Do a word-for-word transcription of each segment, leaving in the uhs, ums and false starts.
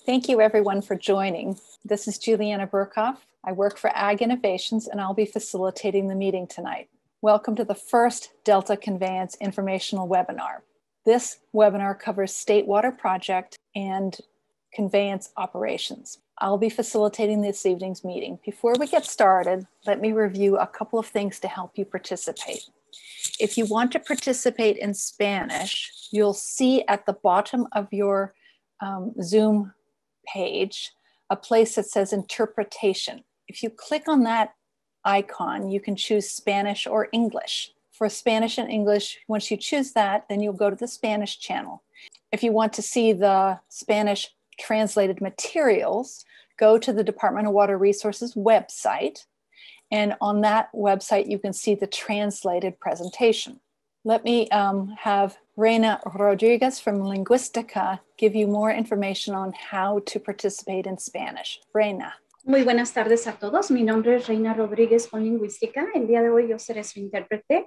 Thank you everyone for joining. This is Juliana Burkhoff. I work for Ag Innovations and I'll be facilitating the meeting tonight. Welcome to the first Delta Conveyance informational webinar. This webinar covers State Water Project and conveyance operations. I'll be facilitating this evening's meeting. Before we get started, let me review a couple of things to help you participate. If you want to participate in Spanish, you'll see at the bottom of your um, Zoom page a place that says interpretation. If you click on that icon, you can choose Spanish or English. For Spanish and English, once you choose that, then you'll go to the Spanish channel. If you want to see the Spanish translated materials, go to the Department of Water Resources website, and on that website you can see the translated presentation. Let me um, have Reina Rodriguez from Lingüística give you more information on how to participate in Spanish. Reina. Muy buenas tardes a todos. Mi nombre es Reina Rodríguez con Lingüística. El día de hoy yo seré su intérprete.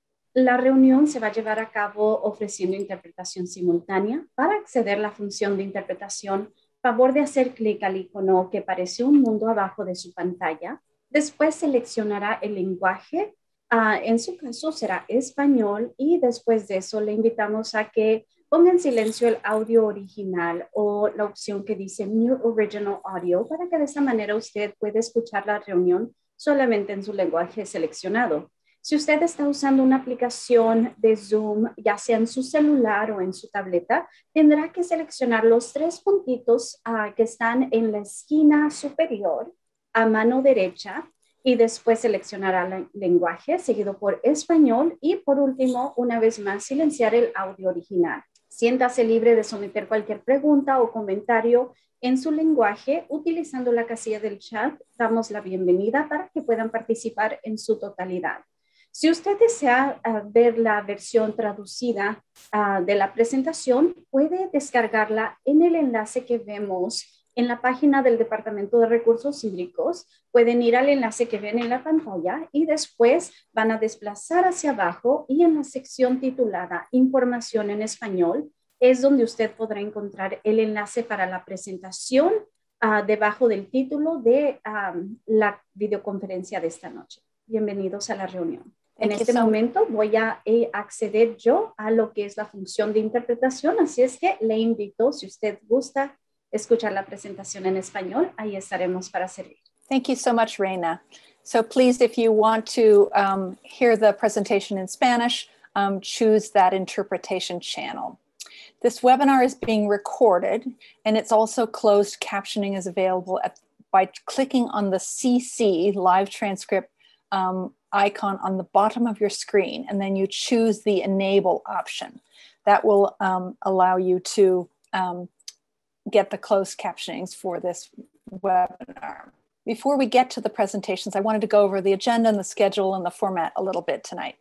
La reunión se va a llevar a cabo ofreciendo interpretación simultánea. Para acceder a la función de interpretación, favor de hacer clic al icono que parece un mundo abajo de su pantalla. Después seleccionará el lenguaje. Uh, en su caso será español y después de eso le invitamos a que ponga en silencio el audio original o la opción que dice New Original Audio para que de esa manera usted pueda escuchar la reunión solamente en su lenguaje seleccionado. Si usted está usando una aplicación de Zoom, ya sea en su celular o en su tableta, tendrá que seleccionar los tres puntitos uh, que están en la esquina superior a mano derecha y después seleccionará el lenguaje seguido por español y por último, una vez más, silenciar el audio original. Siéntase libre de someter cualquier pregunta o comentario en su lenguaje utilizando la casilla del chat. Damos la bienvenida para que puedan participar en su totalidad. Si usted desea uh, ver la versión traducida uh, de la presentación, puede descargarla en el enlace que vemos en la página del Departamento de Recursos Hídricos. Pueden ir al enlace que ven en la pantalla y después van a desplazar hacia abajo y en la sección titulada Información en Español es donde usted podrá encontrar el enlace para la presentación uh, debajo del título de um, la videoconferencia de esta noche. Bienvenidos a la reunión. En este momento voy a eh, acceder yo a lo que es la función de interpretación, así es que le invito, si usted gusta, escuchar la presentación en español, ahí estaremos para servir. Thank you so much, Reina. So please, if you want to um, hear the presentation in Spanish, um, choose that interpretation channel. This webinar is being recorded, and it's also closed captioning is available at, by clicking on the C C, live transcript um, icon on the bottom of your screen, and then you choose the enable option. That will um, allow you to um, get the closed captionings for this webinar. Before we get to the presentations, I wanted to go over the agenda and the schedule and the format a little bit tonight.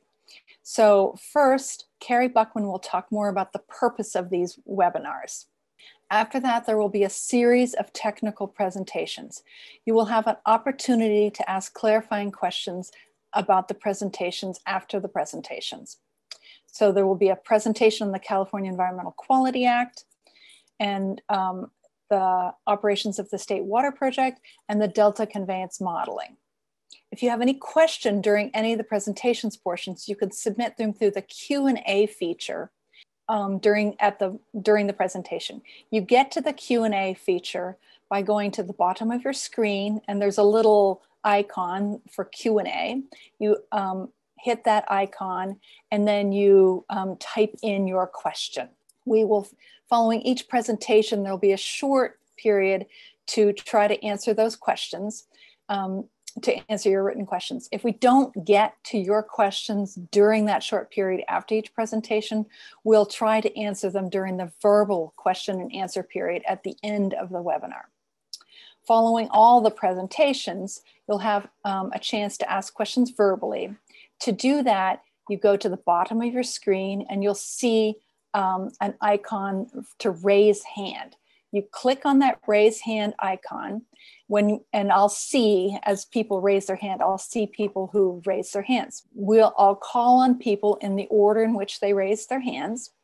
So first, Carrie Buckman will talk more about the purpose of these webinars. After that, there will be a series of technical presentations. You will have an opportunity to ask clarifying questions about the presentations after the presentations. So there will be a presentation on the California Environmental Quality Act, and um, the operations of the State Water Project and the Delta Conveyance modeling. If you have any question during any of the presentations portions, you can submit them through the Q and A feature um, during, at the, during the presentation. You get to the Q and A feature by going to the bottom of your screen, and there's a little icon for Q and A. You um, hit that icon, and then you um, type in your question. We will, following each presentation, there'll be a short period to try to answer those questions, um, to answer your written questions. If we don't get to your questions during that short period after each presentation, we'll try to answer them during the verbal question and answer period at the end of the webinar. Following all the presentations, you'll have um, a chance to ask questions verbally. To do that, you go to the bottom of your screen and you'll see Um, an icon to raise hand. You click on that raise hand icon when, and I'll see as people raise their hand, I'll see people who raise their hands. We'll, I'll call on people in the order in which they raise their hands.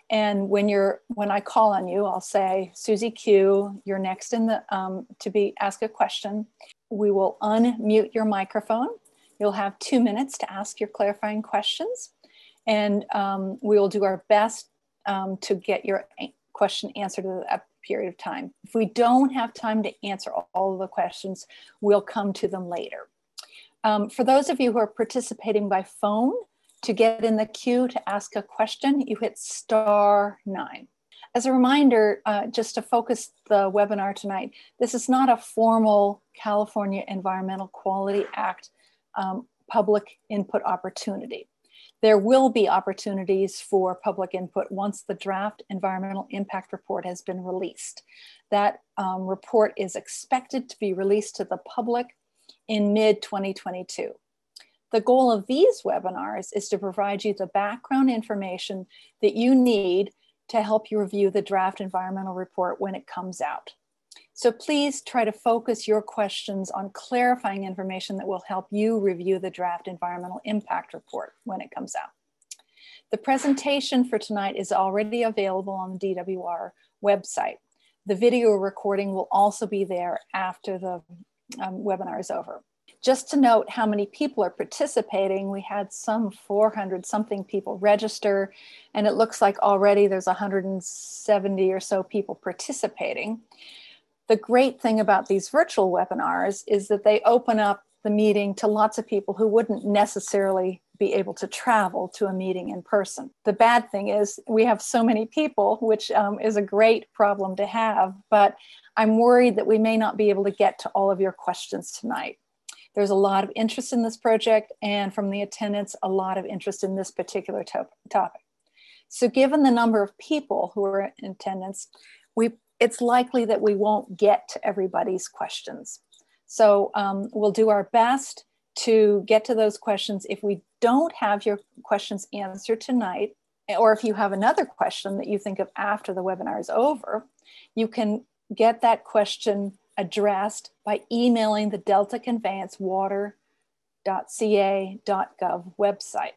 And when you're, when I call on you, I'll say, Susie Q, you're next in the, um, to be, ask a question. We will unmute your microphone. You'll have two minutes to ask your clarifying questions. And um, we will do our best um, to get your question answered in a period of time. If we don't have time to answer all of the questions, we'll come to them later. Um, for those of you who are participating by phone, to get in the queue to ask a question, you hit star nine. As a reminder, uh, just to focus the webinar tonight, this is not a formal California Environmental Quality Act um, public input opportunity. There will be opportunities for public input once the draft environmental impact report has been released. That um, report is expected to be released to the public in mid twenty twenty-two. The goal of these webinars is to provide you the background information that you need to help you review the draft environmental report when it comes out. So please try to focus your questions on clarifying information that will help you review the draft environmental impact report when it comes out. The presentation for tonight is already available on the D W R website. The video recording will also be there after the um, webinar is over. Just to note how many people are participating, we had some four hundred something people register, and it looks like already there's one hundred seventy or so people participating. The great thing about these virtual webinars is that they open up the meeting to lots of people who wouldn't necessarily be able to travel to a meeting in person. The bad thing is we have so many people, which um, is a great problem to have, but I'm worried that we may not be able to get to all of your questions tonight. There's a lot of interest in this project, and from the attendants, a lot of interest in this particular to topic. So given the number of people who are in attendance, we, it's likely that we won't get to everybody's questions. So um, we'll do our best to get to those questions. If we don't have your questions answered tonight, or if you have another question that you think of after the webinar is over, you can get that question addressed by emailing the delta conveyance water dot c a dot gov website.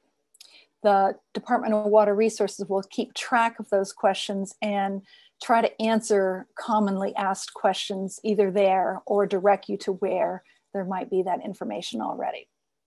The Department of Water Resources will keep track of those questions and try to answer commonly asked questions either there or direct you to where there might be that information already.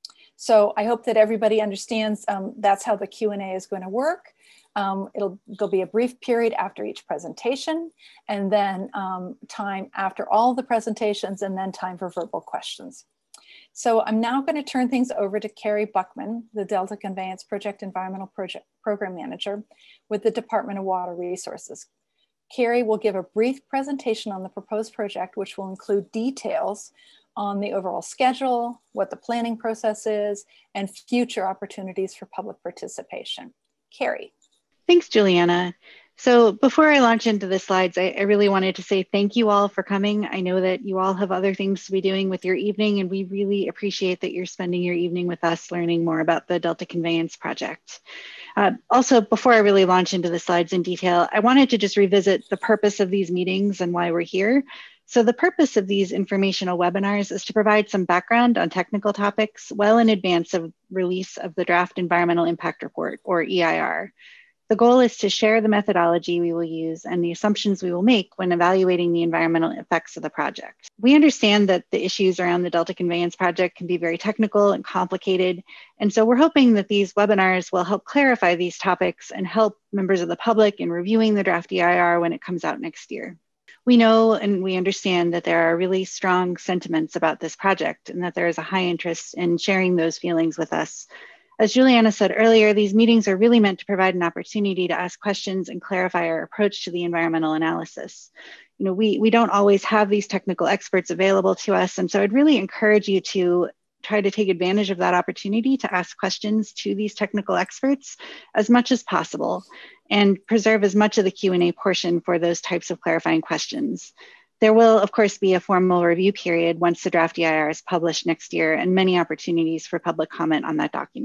So I hope that everybody understands um, that's how the Q and A is going to work. Um, it'll, there'll be a brief period after each presentation, and then um, time after all the presentations, and then time for verbal questions. So I'm now going to turn things over to Carrie Buckman, the Delta Conveyance Project Environmental Project Program Manager with the Department of Water Resources. Carrie will give a brief presentation on the proposed project, which will include details on the overall schedule, what the planning process is, and future opportunities for public participation. Carrie. Thanks, Juliana. So before I launch into the slides, I, I really wanted to say thank you all for coming. I know that you all have other things to be doing with your evening, and we really appreciate that you're spending your evening with us learning more about the Delta Conveyance Project. Uh, also, before I really launch into the slides in detail, I wanted to just revisit the purpose of these meetings and why we're here. So the purpose of these informational webinars is to provide some background on technical topics well in advance of release of the Draft Environmental Impact Report, or E I R. The goal is to share the methodology we will use and the assumptions we will make when evaluating the environmental effects of the project. We understand that the issues around the Delta Conveyance Project can be very technical and complicated, and so we're hoping that these webinars will help clarify these topics and help members of the public in reviewing the draft E I R when it comes out next year. We know and we understand that there are really strong sentiments about this project and that there is a high interest in sharing those feelings with us. As Juliana said earlier, these meetings are really meant to provide an opportunity to ask questions and clarify our approach to the environmental analysis. You know, we, we don't always have these technical experts available to us, and so I'd really encourage you to try to take advantage of that opportunity to ask questions to these technical experts as much as possible and preserve as much of the Q and A portion for those types of clarifying questions. There will, of course, be a formal review period once the draft E I R is published next year, and many opportunities for public comment on that document.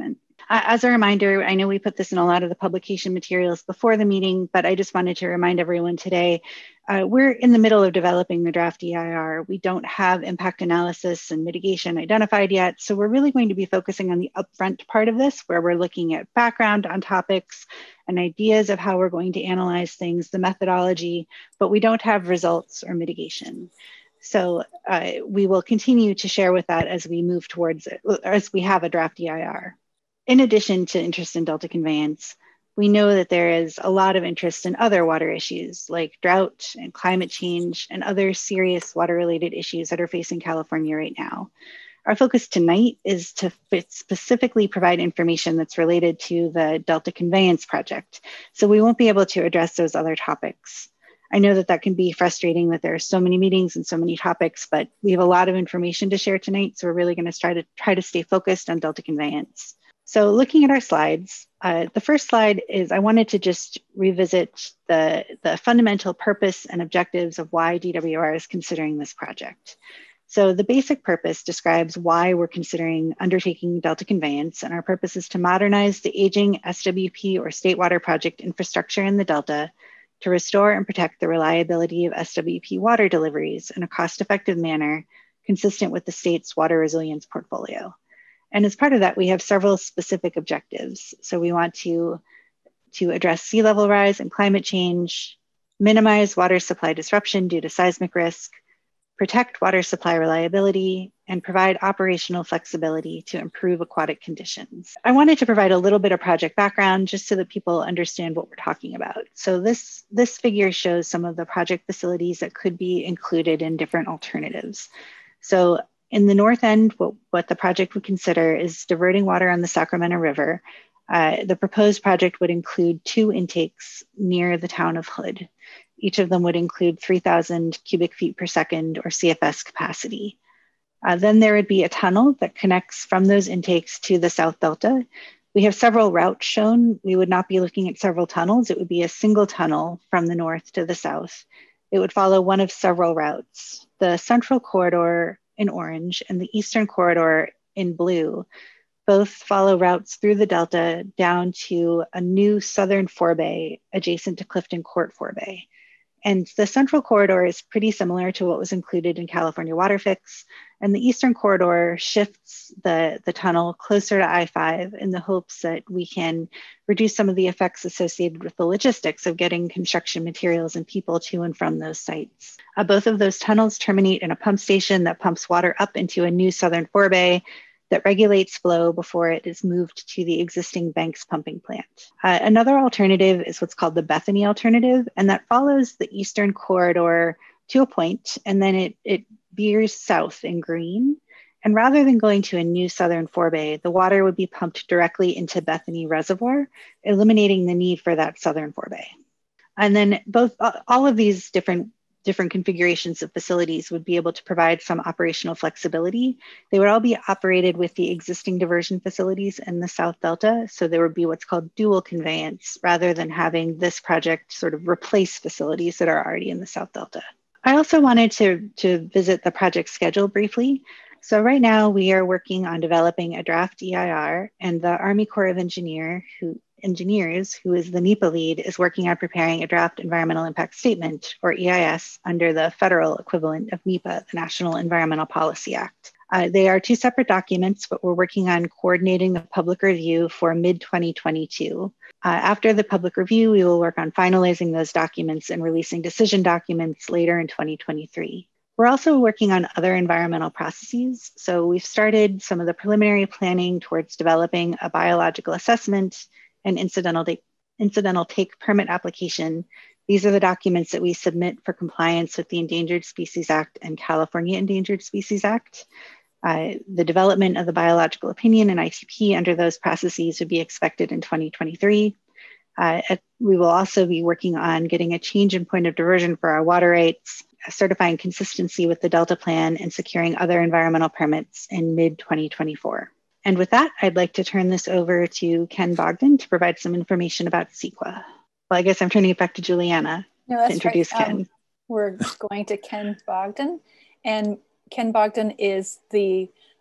Uh, as a reminder, I know we put this in a lot of the publication materials before the meeting, but I just wanted to remind everyone today, uh, we're in the middle of developing the draft E I R. We don't have impact analysis and mitigation identified yet, so we're really going to be focusing on the upfront part of this, where we're looking at background on topics and ideas of how we're going to analyze things, the methodology, but we don't have results or mitigation. So uh, we will continue to share with that as we move towards it, as we have a draft E I R. In addition to interest in Delta conveyance, we know that there is a lot of interest in other water issues like drought and climate change and other serious water-related issues that are facing California right now. Our focus tonight is to specifically provide information that's related to the Delta Conveyance Project, so we won't be able to address those other topics. I know that that can be frustrating that there are so many meetings and so many topics, but we have a lot of information to share tonight, so we're really going to try to try to stay focused on Delta conveyance. So looking at our slides, uh, the first slide is I wanted to just revisit the, the fundamental purpose and objectives of why D W R is considering this project. So the basic purpose describes why we're considering undertaking Delta conveyance, and our purpose is to modernize the aging S W P or State Water Project infrastructure in the Delta to restore and protect the reliability of S W P water deliveries in a cost-effective manner consistent with the state's water resilience portfolio. And as part of that, we have several specific objectives. So we want to, to address sea level rise and climate change, minimize water supply disruption due to seismic risk, protect water supply reliability, and provide operational flexibility to improve aquatic conditions. I wanted to provide a little bit of project background just so that people understand what we're talking about. So this, this figure shows some of the project facilities that could be included in different alternatives. So in the north end, what, what the project would consider is diverting water on the Sacramento River. Uh, the proposed project would include two intakes near the town of Hood. Each of them would include three thousand cubic feet per second or C F S capacity. Uh, then there would be a tunnel that connects from those intakes to the South Delta. We have several routes shown. We would not be looking at several tunnels. It would be a single tunnel from the north to the south. It would follow one of several routes. The central corridor in orange and the eastern corridor in blue both follow routes through the Delta down to a new southern forebay adjacent to Clifton Court forebay. And the central corridor is pretty similar to what was included in California Water Fix. And the eastern corridor shifts the, the tunnel closer to I five in the hopes that we can reduce some of the effects associated with the logistics of getting construction materials and people to and from those sites. Uh, both of those tunnels terminate in a pump station that pumps water up into a new southern forebay that regulates flow before it is moved to the existing Banks pumping plant. Uh, another alternative is what's called the Bethany alternative, and that follows the eastern corridor to a point, and then it, it veers south in green. And rather than going to a new southern forebay, the water would be pumped directly into Bethany Reservoir, eliminating the need for that southern forebay. And then both all of these different different configurations of facilities would be able to provide some operational flexibility. They would all be operated with the existing diversion facilities in the South Delta. So there would be what's called dual conveyance rather than having this project sort of replace facilities that are already in the South Delta. I also wanted to, to visit the project schedule briefly. So right now we are working on developing a draft E I R, and the Army Corps of Engineer who Engineers, who is the NEPA lead, is working on preparing a draft environmental impact statement, or E I S, under the federal equivalent of NEPA, the National Environmental Policy Act. Uh, they are two separate documents, but we're working on coordinating the public review for mid twenty twenty-two. Uh, after the public review, we will work on finalizing those documents and releasing decision documents later in twenty twenty-three. We're also working on other environmental processes. So we've started some of the preliminary planning towards developing a biological assessment and incidental, incidental take permit application. These are the documents that we submit for compliance with the Endangered Species Act and California Endangered Species Act. Uh, the development of the biological opinion and I T P under those processes would be expected in twenty twenty-three. Uh, at, we will also be working on getting a change in point of diversion for our water rights, certifying consistency with the Delta Plan, and securing other environmental permits in mid twenty twenty-four. And with that, I'd like to turn this over to Ken Bogdan to provide some information about C E Q A. Well, I guess I'm turning it back to Juliana no, that's to introduce right. Ken. Um, we're going to Ken Bogdan, and Ken Bogdan is the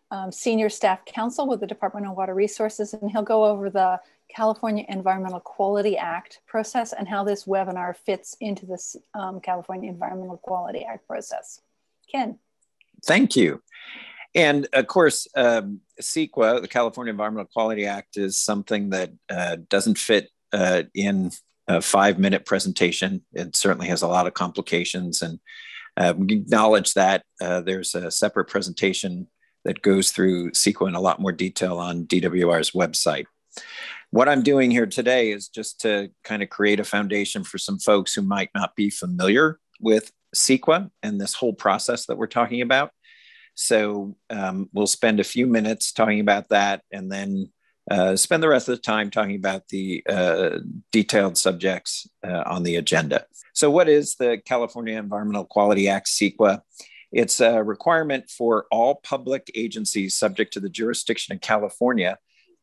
um, Senior Staff Counsel with the Department of Water Resources, and he'll go over the California Environmental Quality Act process and how this webinar fits into this um, California Environmental Quality Act process. Ken. Thank you. And of course, um, CEQA, the California Environmental Quality Act, is something that uh, doesn't fit uh, in a five-minute presentation. It certainly has a lot of complications, and uh, we acknowledge that. Uh, there's a separate presentation that goes through CEQA in a lot more detail on D W R's website. What I'm doing here today is just to kind of create a foundation for some folks who might not be familiar with CEQA and this whole process that we're talking about. So um, we'll spend a few minutes talking about that, and then uh, spend the rest of the time talking about the uh, detailed subjects uh, on the agenda. So what is the California Environmental Quality Act, CEQA? It's a requirement for all public agencies subject to the jurisdiction of California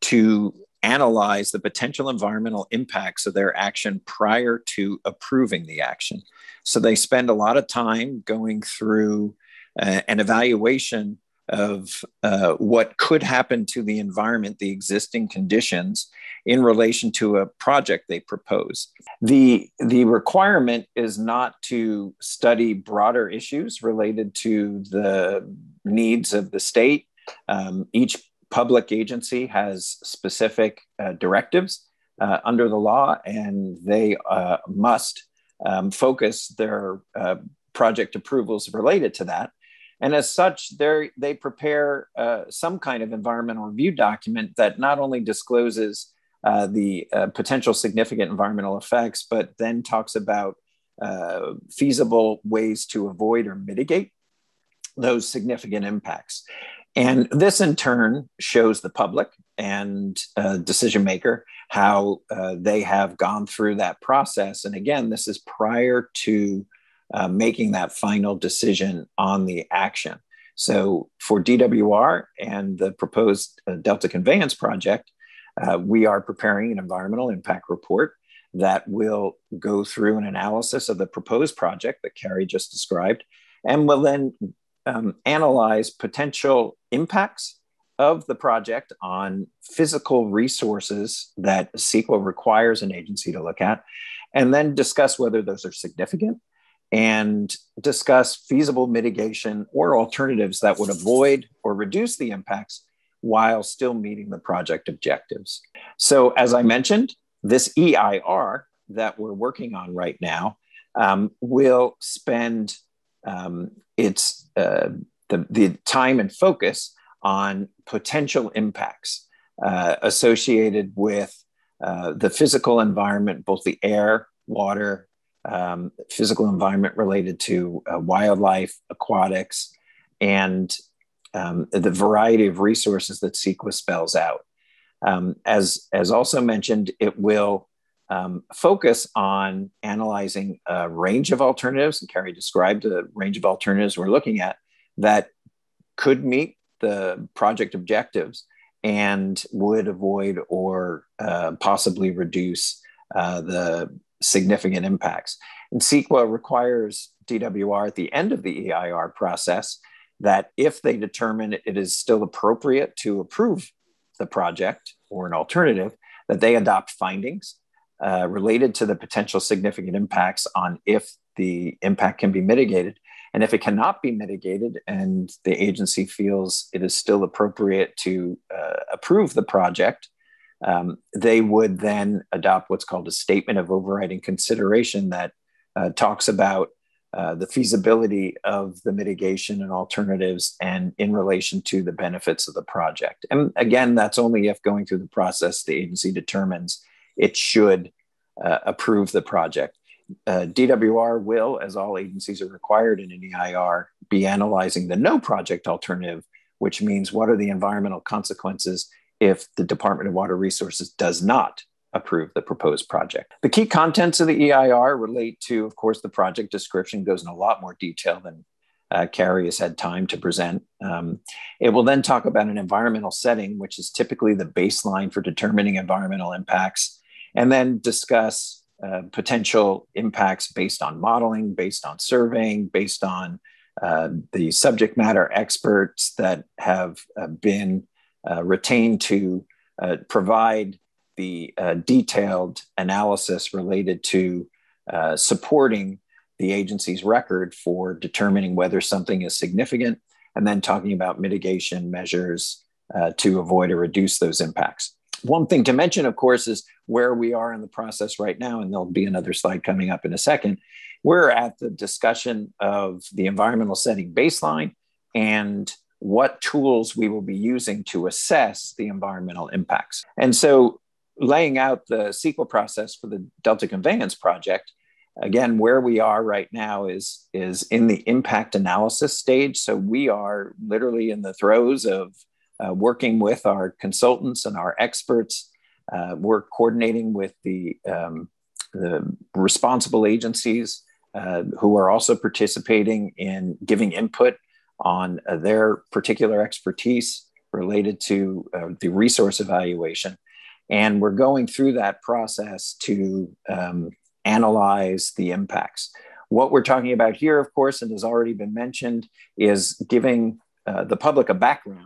to analyze the potential environmental impacts of their action prior to approving the action. So they spend a lot of time going through uh, an evaluation of uh, what could happen to the environment, the existing conditions in relation to a project they propose. The, the requirement is not to study broader issues related to the needs of the state. Um, each public agency has specific uh, directives uh, under the law, and they uh, must um, focus their uh, project approvals related to that. And as such, they prepare uh, some kind of environmental review document that not only discloses uh, the uh, potential significant environmental effects, but then talks about uh, feasible ways to avoid or mitigate those significant impacts. And this in turn shows the public and uh, decision maker how uh, they have gone through that process. And again, this is prior to uh, making that final decision on the action. So for D W R and the proposed uh, Delta Conveyance Project, uh, we are preparing an environmental impact report that will go through an analysis of the proposed project that Carrie just described, and will then Um, analyze potential impacts of the project on physical resources that CEQA requires an agency to look at, and then discuss whether those are significant and discuss feasible mitigation or alternatives that would avoid or reduce the impacts while still meeting the project objectives. So as I mentioned, this E I R that we're working on right now um, will spend um, its uh, the, the time and focus on potential impacts uh, associated with uh, the physical environment, both the air, water, um, physical environment related to uh, wildlife, aquatics, and um, the variety of resources that CEQA spells out. Um, as, as also mentioned, it will Um, focus on analyzing a range of alternatives, and Carrie described a range of alternatives we're looking at that could meet the project objectives and would avoid or uh, possibly reduce uh, the significant impacts. And CEQA requires D W R at the end of the E I R process that if they determine it is still appropriate to approve the project or an alternative, that they adopt findings Uh, related to the potential significant impacts on if the impact can be mitigated. And if it cannot be mitigated and the agency feels it is still appropriate to uh, approve the project, um, they would then adopt what's called a statement of overriding consideration that uh, talks about uh, the feasibility of the mitigation and alternatives and in relation to the benefits of the project. And again, that's only if going through the process, the agency determines it should uh, approve the project. Uh, D W R will, as all agencies are required in an E I R, be analyzing the no project alternative, which means what are the environmental consequences if the Department of Water Resources does not approve the proposed project. The key contents of the E I R relate to, of course, the project description goes in a lot more detail than uh, Carrie has had time to present. Um, it will then talk about an environmental setting, which is typically the baseline for determining environmental impacts, and then discuss uh, potential impacts based on modeling, based on surveying, based on uh, the subject matter experts that have uh, been uh, retained to uh, provide the uh, detailed analysis related to uh, supporting the agency's record for determining whether something is significant, and then talking about mitigation measures uh, to avoid or reduce those impacts. One thing to mention, of course, is where we are in the process right now, and there'll be another slide coming up in a second. We're at the discussion of the environmental setting baseline and what tools we will be using to assess the environmental impacts. And so laying out the S W P process for the Delta Conveyance Project, again, where we are right now is, is in the impact analysis stage. So we are literally in the throes of uh, working with our consultants and our experts. Uh, we're coordinating with the, um, the responsible agencies uh, who are also participating in giving input on uh, their particular expertise related to uh, the resource evaluation. And we're going through that process to um, analyze the impacts. What we're talking about here, of course, and has already been mentioned, is giving uh, the public a background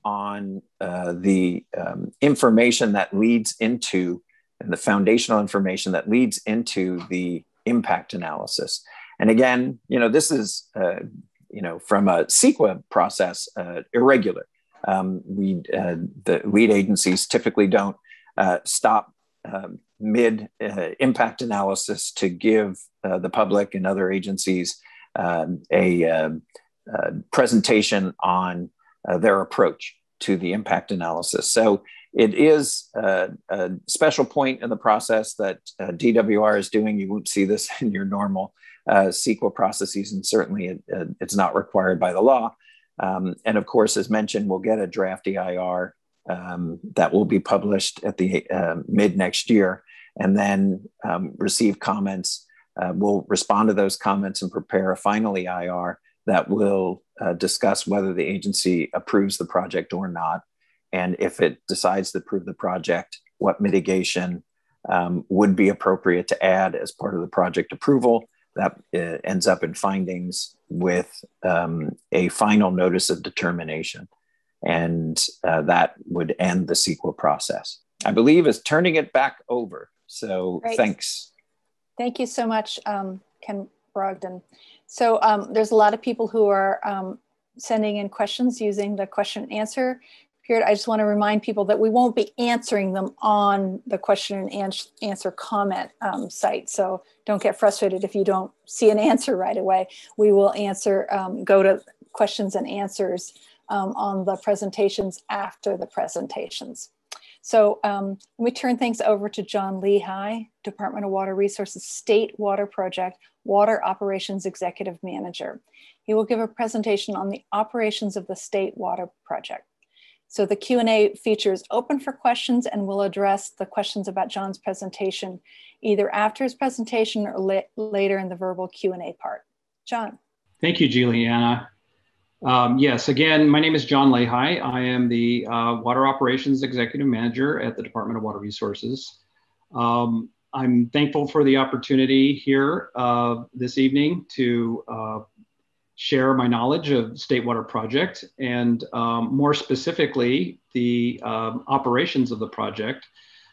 on uh, the um, information that leads into, and the foundational information that leads into the impact analysis. And again, you know, this is, uh, you know, from a S W P process, uh, irregular. Um, we, uh, the lead agencies typically don't uh, stop um, mid uh, impact analysis to give uh, the public and other agencies um, a, uh, uh, presentation on uh, their approach to the impact analysis. So it is uh, a special point in the process that uh, D W R is doing. You won't see this in your normal uh, S W P processes, and certainly it, uh, it's not required by the law. Um, and of course, as mentioned, we'll get a draft E I R um, that will be published at the uh, mid next year, and then um, receive comments. Uh, we'll respond to those comments and prepare a final E I R that will uh, discuss whether the agency approves the project or not. And if it decides to approve the project, what mitigation um, would be appropriate to add as part of the project approval. That uh, ends up in findings with um, a final notice of determination. And uh, that would end the S W P process. I believe is turning it back over. So Great. Thanks. Thank you so much, um, Ken Brogdon. So um, there's a lot of people who are um, sending in questions using the question and answer period. I just want to remind people that we won't be answering them on the question and ans answer comment um, site. So don't get frustrated if you don't see an answer right away. We will answer, um, go to questions and answers um, on the presentations after the presentations. So um, let me turn things over to John Lehigh, Department of Water Resources State Water Project, Water Operations Executive Manager. He will give a presentation on the operations of the State Water Project. So the Q and A feature is open for questions, and we'll address the questions about John's presentation either after his presentation or la later in the verbal Q and A part. John. Thank you, Juliana. Um, yes, again, my name is John Lehigh. I am the uh, Water Operations Executive Manager at the Department of Water Resources. Um, I'm thankful for the opportunity here uh, this evening to uh, share my knowledge of State Water Project, and um, more specifically, the um, operations of the project,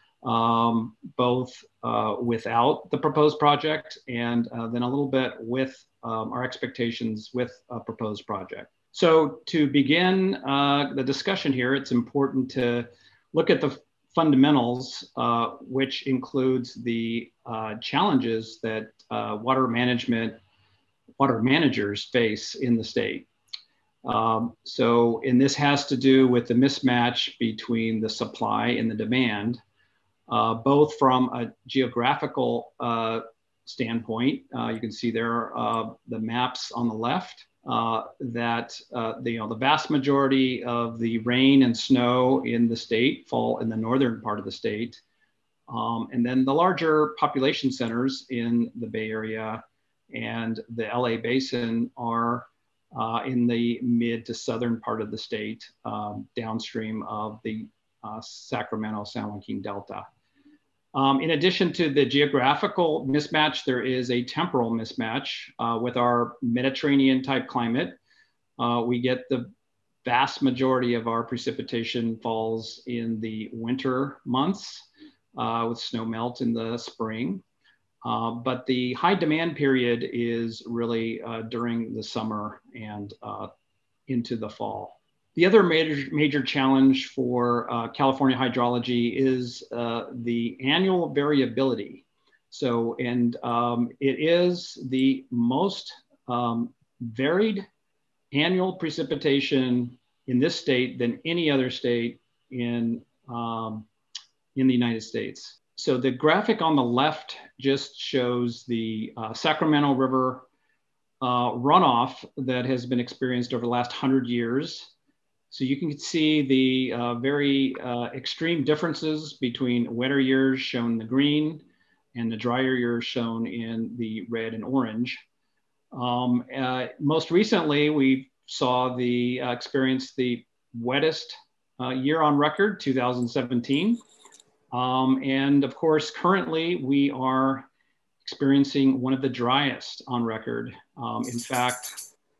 um, both uh, without the proposed project and uh, then a little bit with um, our expectations with a proposed project. So to begin uh, the discussion here, it's important to look at the fundamentals, uh, which includes the uh, challenges that uh, water management water managers face in the state. Um, so, and this has to do with the mismatch between the supply and the demand, uh, both from a geographical uh, standpoint. Uh, you can see there uh, the maps on the left uh, that uh, the, you know, the vast majority of the rain and snow in the state fall in the northern part of the state. Um, and then the larger population centers in the Bay Area and the L A Basin are uh, in the mid to southern part of the state, um, downstream of the uh, Sacramento San Joaquin Delta. Um, in addition to the geographical mismatch, there is a temporal mismatch uh, with our Mediterranean type climate. Uh, we get the vast majority of our precipitation falls in the winter months uh, with snow melt in the spring. Uh, but the high demand period is really uh, during the summer and uh, into the fall. The other major, major challenge for uh, California hydrology is uh, the annual variability. So, and um, it is the most um, varied annual precipitation in this state than any other state in, um, in the United States. So the graphic on the left just shows the uh, Sacramento River uh, runoff that has been experienced over the last hundred years. So you can see the uh, very uh, extreme differences between wetter years shown in the green and the drier years shown in the red and orange. Um, uh, most recently, we saw the uh, experience the wettest uh, year on record, two thousand seventeen. Um, and of course, currently we are experiencing one of the driest on record. Um, in fact,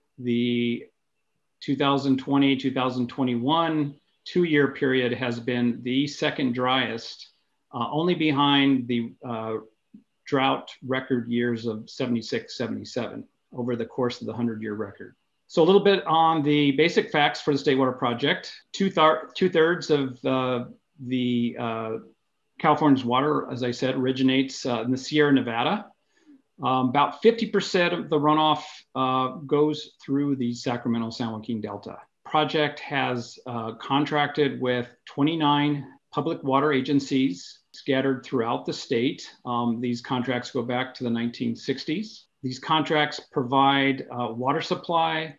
the two thousand twenty, two thousand twenty-one two-year period has been the second driest, uh, only behind the uh, drought record years of seventy-six, seventy-seven over the course of the hundred-year record. So a little bit on the basic facts for the State Water Project. Two-thirds of uh, the uh, California's water, as I said, originates uh, in the Sierra Nevada. Um, about fifty percent of the runoff uh, goes through the Sacramento-San Joaquin Delta. Project has uh, contracted with twenty-nine public water agencies scattered throughout the state. Um, these contracts go back to the nineteen sixties. These contracts provide uh, water supply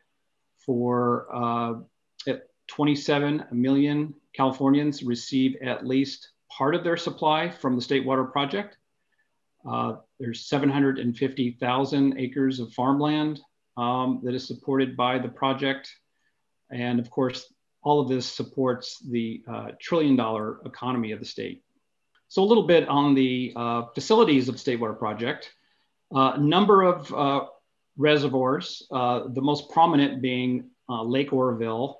for uh, twenty-seven million Californians receive at least part of their supply from the State Water Project. Uh, there's seven hundred fifty thousand acres of farmland um, that is supported by the project. And of course, all of this supports the uh, trillion dollar economy of the state. So a little bit on the uh, facilities of State Water Project. A uh, number of uh, reservoirs, uh, the most prominent being uh, Lake Oroville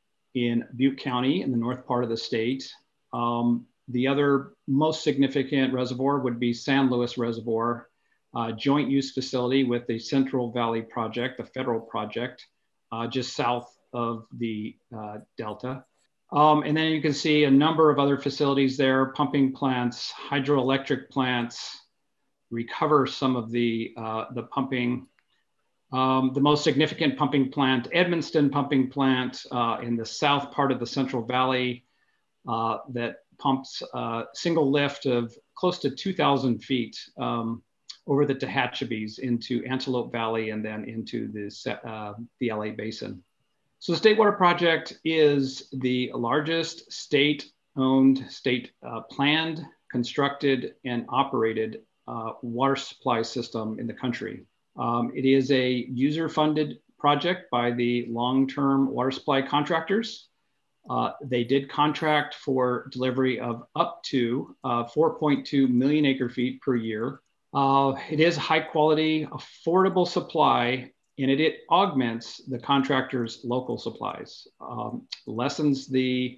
in Butte County in the north part of the state. Um, The other most significant reservoir would be San Luis Reservoir, uh, joint use facility with the Central Valley Project, the federal project, uh, just south of the uh, Delta. Um, and then you can see a number of other facilities there, pumping plants, hydroelectric plants, recover some of the, uh, the pumping. Um, the most significant pumping plant, Edmonston Pumping Plant uh, in the south part of the Central Valley uh, that pumps a single lift of close to two thousand feet um, over the Tehachapies into Antelope Valley and then into this, uh, the L A Basin. So the State Water Project is the largest state-owned, state uh, planned, constructed, and operated uh, water supply system in the country. Um, it is a user-funded project by the long-term water supply contractors. Uh, they did contract for delivery of up to uh, four point two million acre feet per year. Uh, it is high quality, affordable supply, and it, it augments the contractor's local supplies, um, lessens the,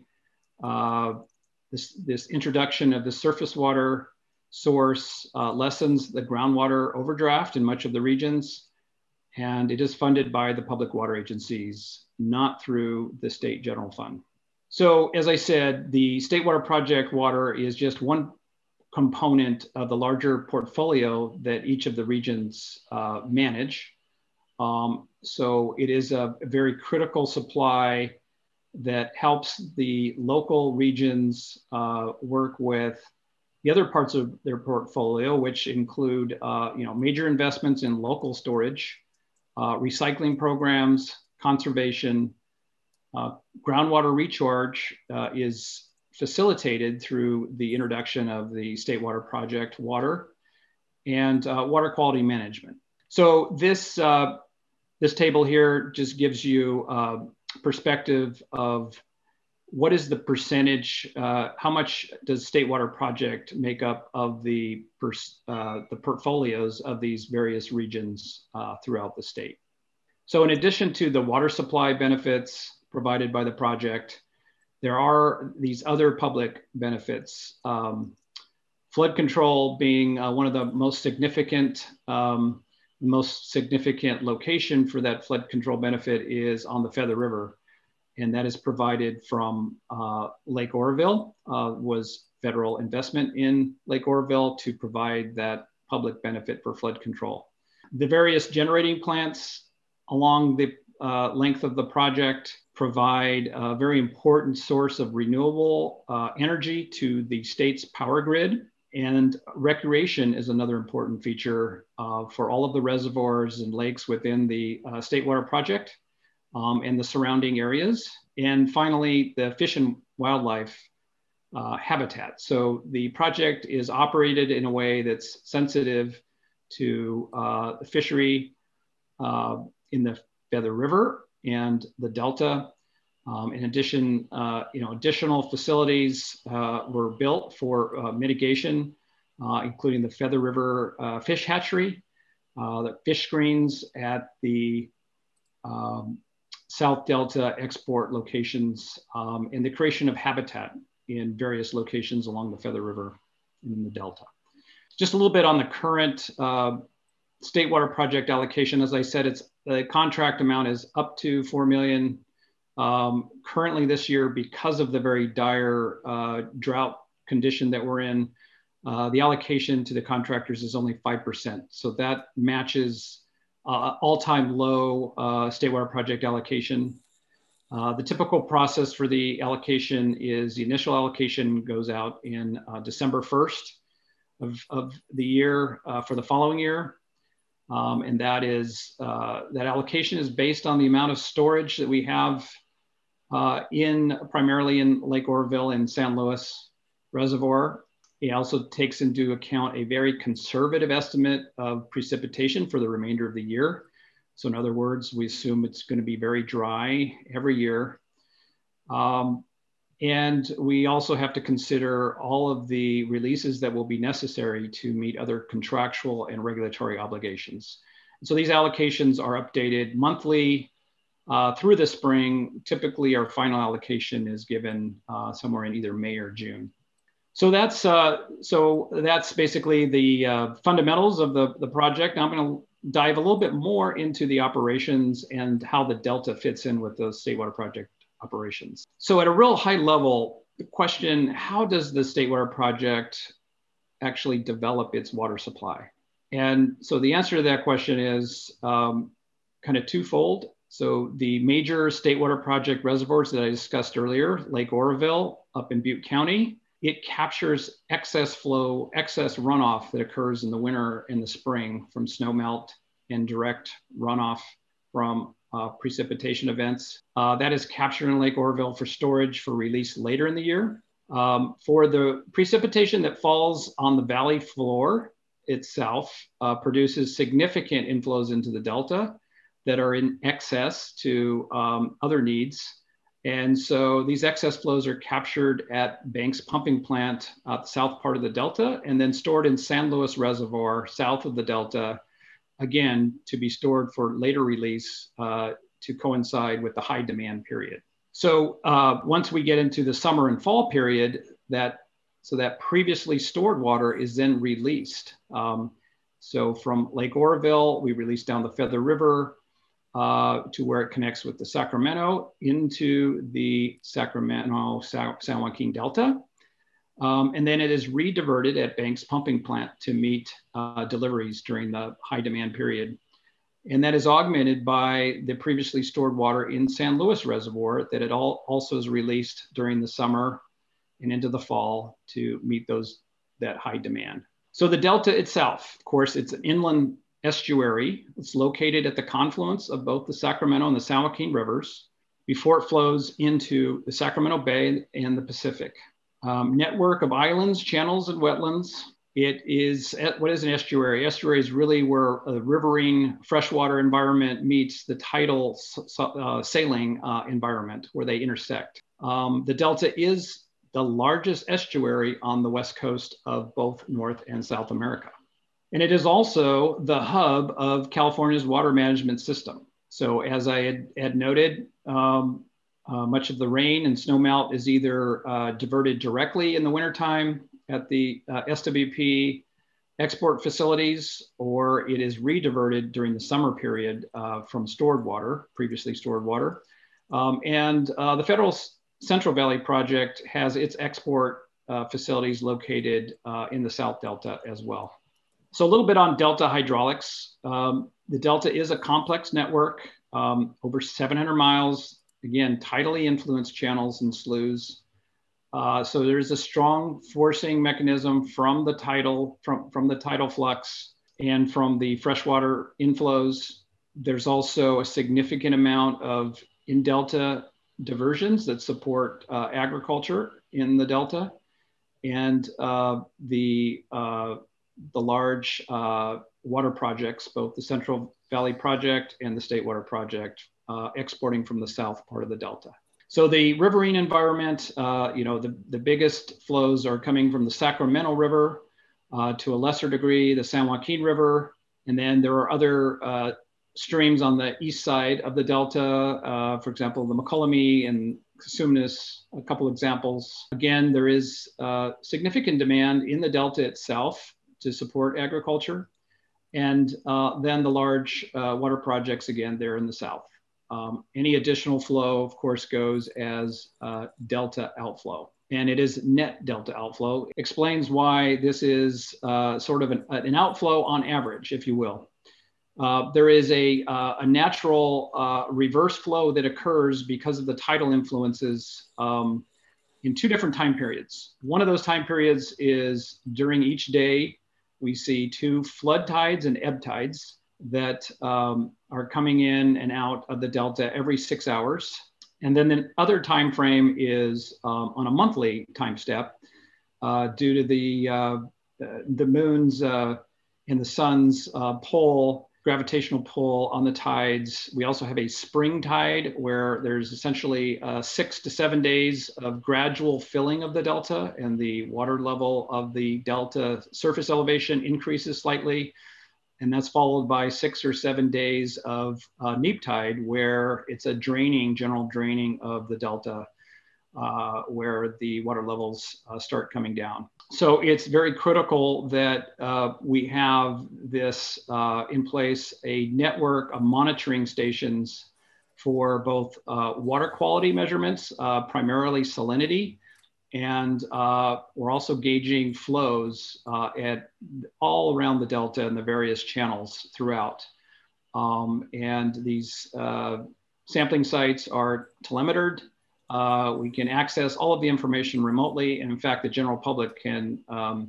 uh, this, this introduction of the surface water source, uh, lessens the groundwater overdraft in much of the regions, and it is funded by the public water agencies, not through the state general fund. So as I said, the State Water Project water is just one component of the larger portfolio that each of the regions uh, manage. Um, so it is a very critical supply that helps the local regions uh, work with the other parts of their portfolio, which include uh, you know, major investments in local storage, uh, recycling programs, conservation. Uh, groundwater recharge uh, is facilitated through the introduction of the State Water Project water and uh, water quality management. So this, uh, this table here just gives you a perspective of what is the percentage, uh, how much does State Water Project make up of the, uh, the portfolios of these various regions uh, throughout the state? So in addition to the water supply benefits provided by the project, there are these other public benefits. Um, flood control being uh, one of the most significant, um, most significant location for that flood control benefit is on the Feather River. And that is provided from uh, Lake Oroville, uh, was federal investment in Lake Oroville to provide that public benefit for flood control. The various generating plants along the uh, length of the project provide a very important source of renewable uh, energy to the state's power grid. And recreation is another important feature uh, for all of the reservoirs and lakes within the uh, State Water Project. Um, and the surrounding areas. And finally, the fish and wildlife uh, habitat. So the project is operated in a way that's sensitive to uh, the fishery uh, in the Feather River and the Delta. Um, in addition, uh, you know, additional facilities uh, were built for uh, mitigation, uh, including the Feather River uh, fish hatchery, uh, the fish screens at the um, South Delta export locations, um, and the creation of habitat in various locations along the Feather River and in the Delta. Just a little bit on the current uh, State Water Project allocation. As I said, it's the contract amount is up to four million dollars. Um, currently this year, because of the very dire uh, drought condition that we're in, uh, the allocation to the contractors is only five percent. So that matches Uh, all-time low uh, State Water Project allocation. Uh, the typical process for the allocation is the initial allocation goes out in uh, December first of, of the year uh, for the following year. Um, and that is, uh, that allocation is based on the amount of storage that we have uh, in, primarily in Lake Oroville and San Luis Reservoir. It also takes into account a very conservative estimate of precipitation for the remainder of the year. So in other words, we assume it's going to be very dry every year. Um, and we also have to consider all of the releases that will be necessary to meet other contractual and regulatory obligations. And so these allocations are updated monthly uh, through the spring. Typically, our final allocation is given uh, somewhere in either May or June. So that's uh, so that's basically the uh, fundamentals of the, the project. Now I'm going to dive a little bit more into the operations and how the Delta fits in with those State Water Project operations. So at a real high level, the question, how does the State Water Project actually develop its water supply? And so the answer to that question is um, kind of twofold. So the major State Water Project reservoirs that I discussed earlier, Lake Oroville up in Butte County, it captures excess flow, excess runoff that occurs in the winter and the spring from snowmelt and direct runoff from uh, precipitation events. Uh, that is captured in Lake Oroville for storage for release later in the year. Um, for the precipitation that falls on the valley floor itself, uh, produces significant inflows into the Delta that are in excess to um, other needs. And so these excess flows are captured at Banks Pumping Plant, uh, the south part of the Delta, and then stored in San Luis Reservoir, south of the Delta, again, to be stored for later release uh, to coincide with the high demand period. So uh, once we get into the summer and fall period, that so that previously stored water is then released. Um, so from Lake Oroville, we release down the Feather River, Uh, to where it connects with the Sacramento into the Sacramento San Joaquin Delta. Um, and then it is rediverted at Banks Pumping Plant to meet uh, deliveries during the high demand period. And that is augmented by the previously stored water in San Luis Reservoir that it all also is released during the summer and into the fall to meet those that high demand. So the Delta itself, of course, it's an inland estuary. It's located at the confluence of both the Sacramento and the San Joaquin rivers before it flows into the Sacramento Bay and the Pacific. Um, network of islands, channels, and wetlands It is, what is an estuary? Estuary is really where a riverine freshwater environment meets the tidal uh, sailing uh, environment where they intersect. Um, the Delta is the largest estuary on the west coast of both North and South America. And it is also the hub of California's water management system. So as I had, had noted, um, uh, much of the rain and snowmelt is either uh, diverted directly in the wintertime at the uh, S W P export facilities, or it is rediverted during the summer period uh, from stored water, previously stored water. Um, and uh, the Federal Central Valley Project has its export uh, facilities located uh, in the South Delta as well. So a little bit on Delta hydraulics. Um, the Delta is a complex network, um, over seven hundred miles, again, tidally influenced channels and sloughs. Uh, so there's a strong forcing mechanism from the tidal, from, from the tidal flux and from the freshwater inflows. There's also a significant amount of in-delta diversions that support uh, agriculture in the Delta. And uh, the, uh, the large uh, water projects, both the Central Valley Project and the State Water Project, uh, exporting from the south part of the Delta. So the riverine environment, uh, you know, the, the biggest flows are coming from the Sacramento River, uh, to a lesser degree, the San Joaquin River, and then there are other uh, streams on the east side of the Delta, uh, for example, the Mokelumne and Cosumnes, a couple examples. Again, there is uh, significant demand in the Delta itself to support agriculture, and uh, then the large uh, water projects, again, there in the south. Um, any additional flow, of course, goes as uh, Delta outflow. And it is net Delta outflow. Explains why this is uh, sort of an, an outflow on average, if you will. Uh, there is a, uh, a natural uh, reverse flow that occurs because of the tidal influences um, in two different time periods. One of those time periods is during each day, we see two flood tides and ebb tides that um, are coming in and out of the Delta every six hours. And then the other time frame is um, on a monthly time step uh, due to the, uh, the moon's uh, and the sun's uh, pull, gravitational pull on the tides. We also have a spring tide where there's essentially uh, six to seven days of gradual filling of the Delta, and the water level of the Delta surface elevation increases slightly. And that's followed by six or seven days of uh, neap tide, where it's a draining, general draining of the Delta, uh, where the water levels uh, start coming down. So it's very critical that uh, we have this uh, in place, a network of monitoring stations for both uh, water quality measurements, uh, primarily salinity, and uh, we're also gauging flows uh, at all around the Delta and the various channels throughout. Um, and these uh, sampling sites are telemetered. Uh, we can access all of the information remotely. And in fact, the general public can, um,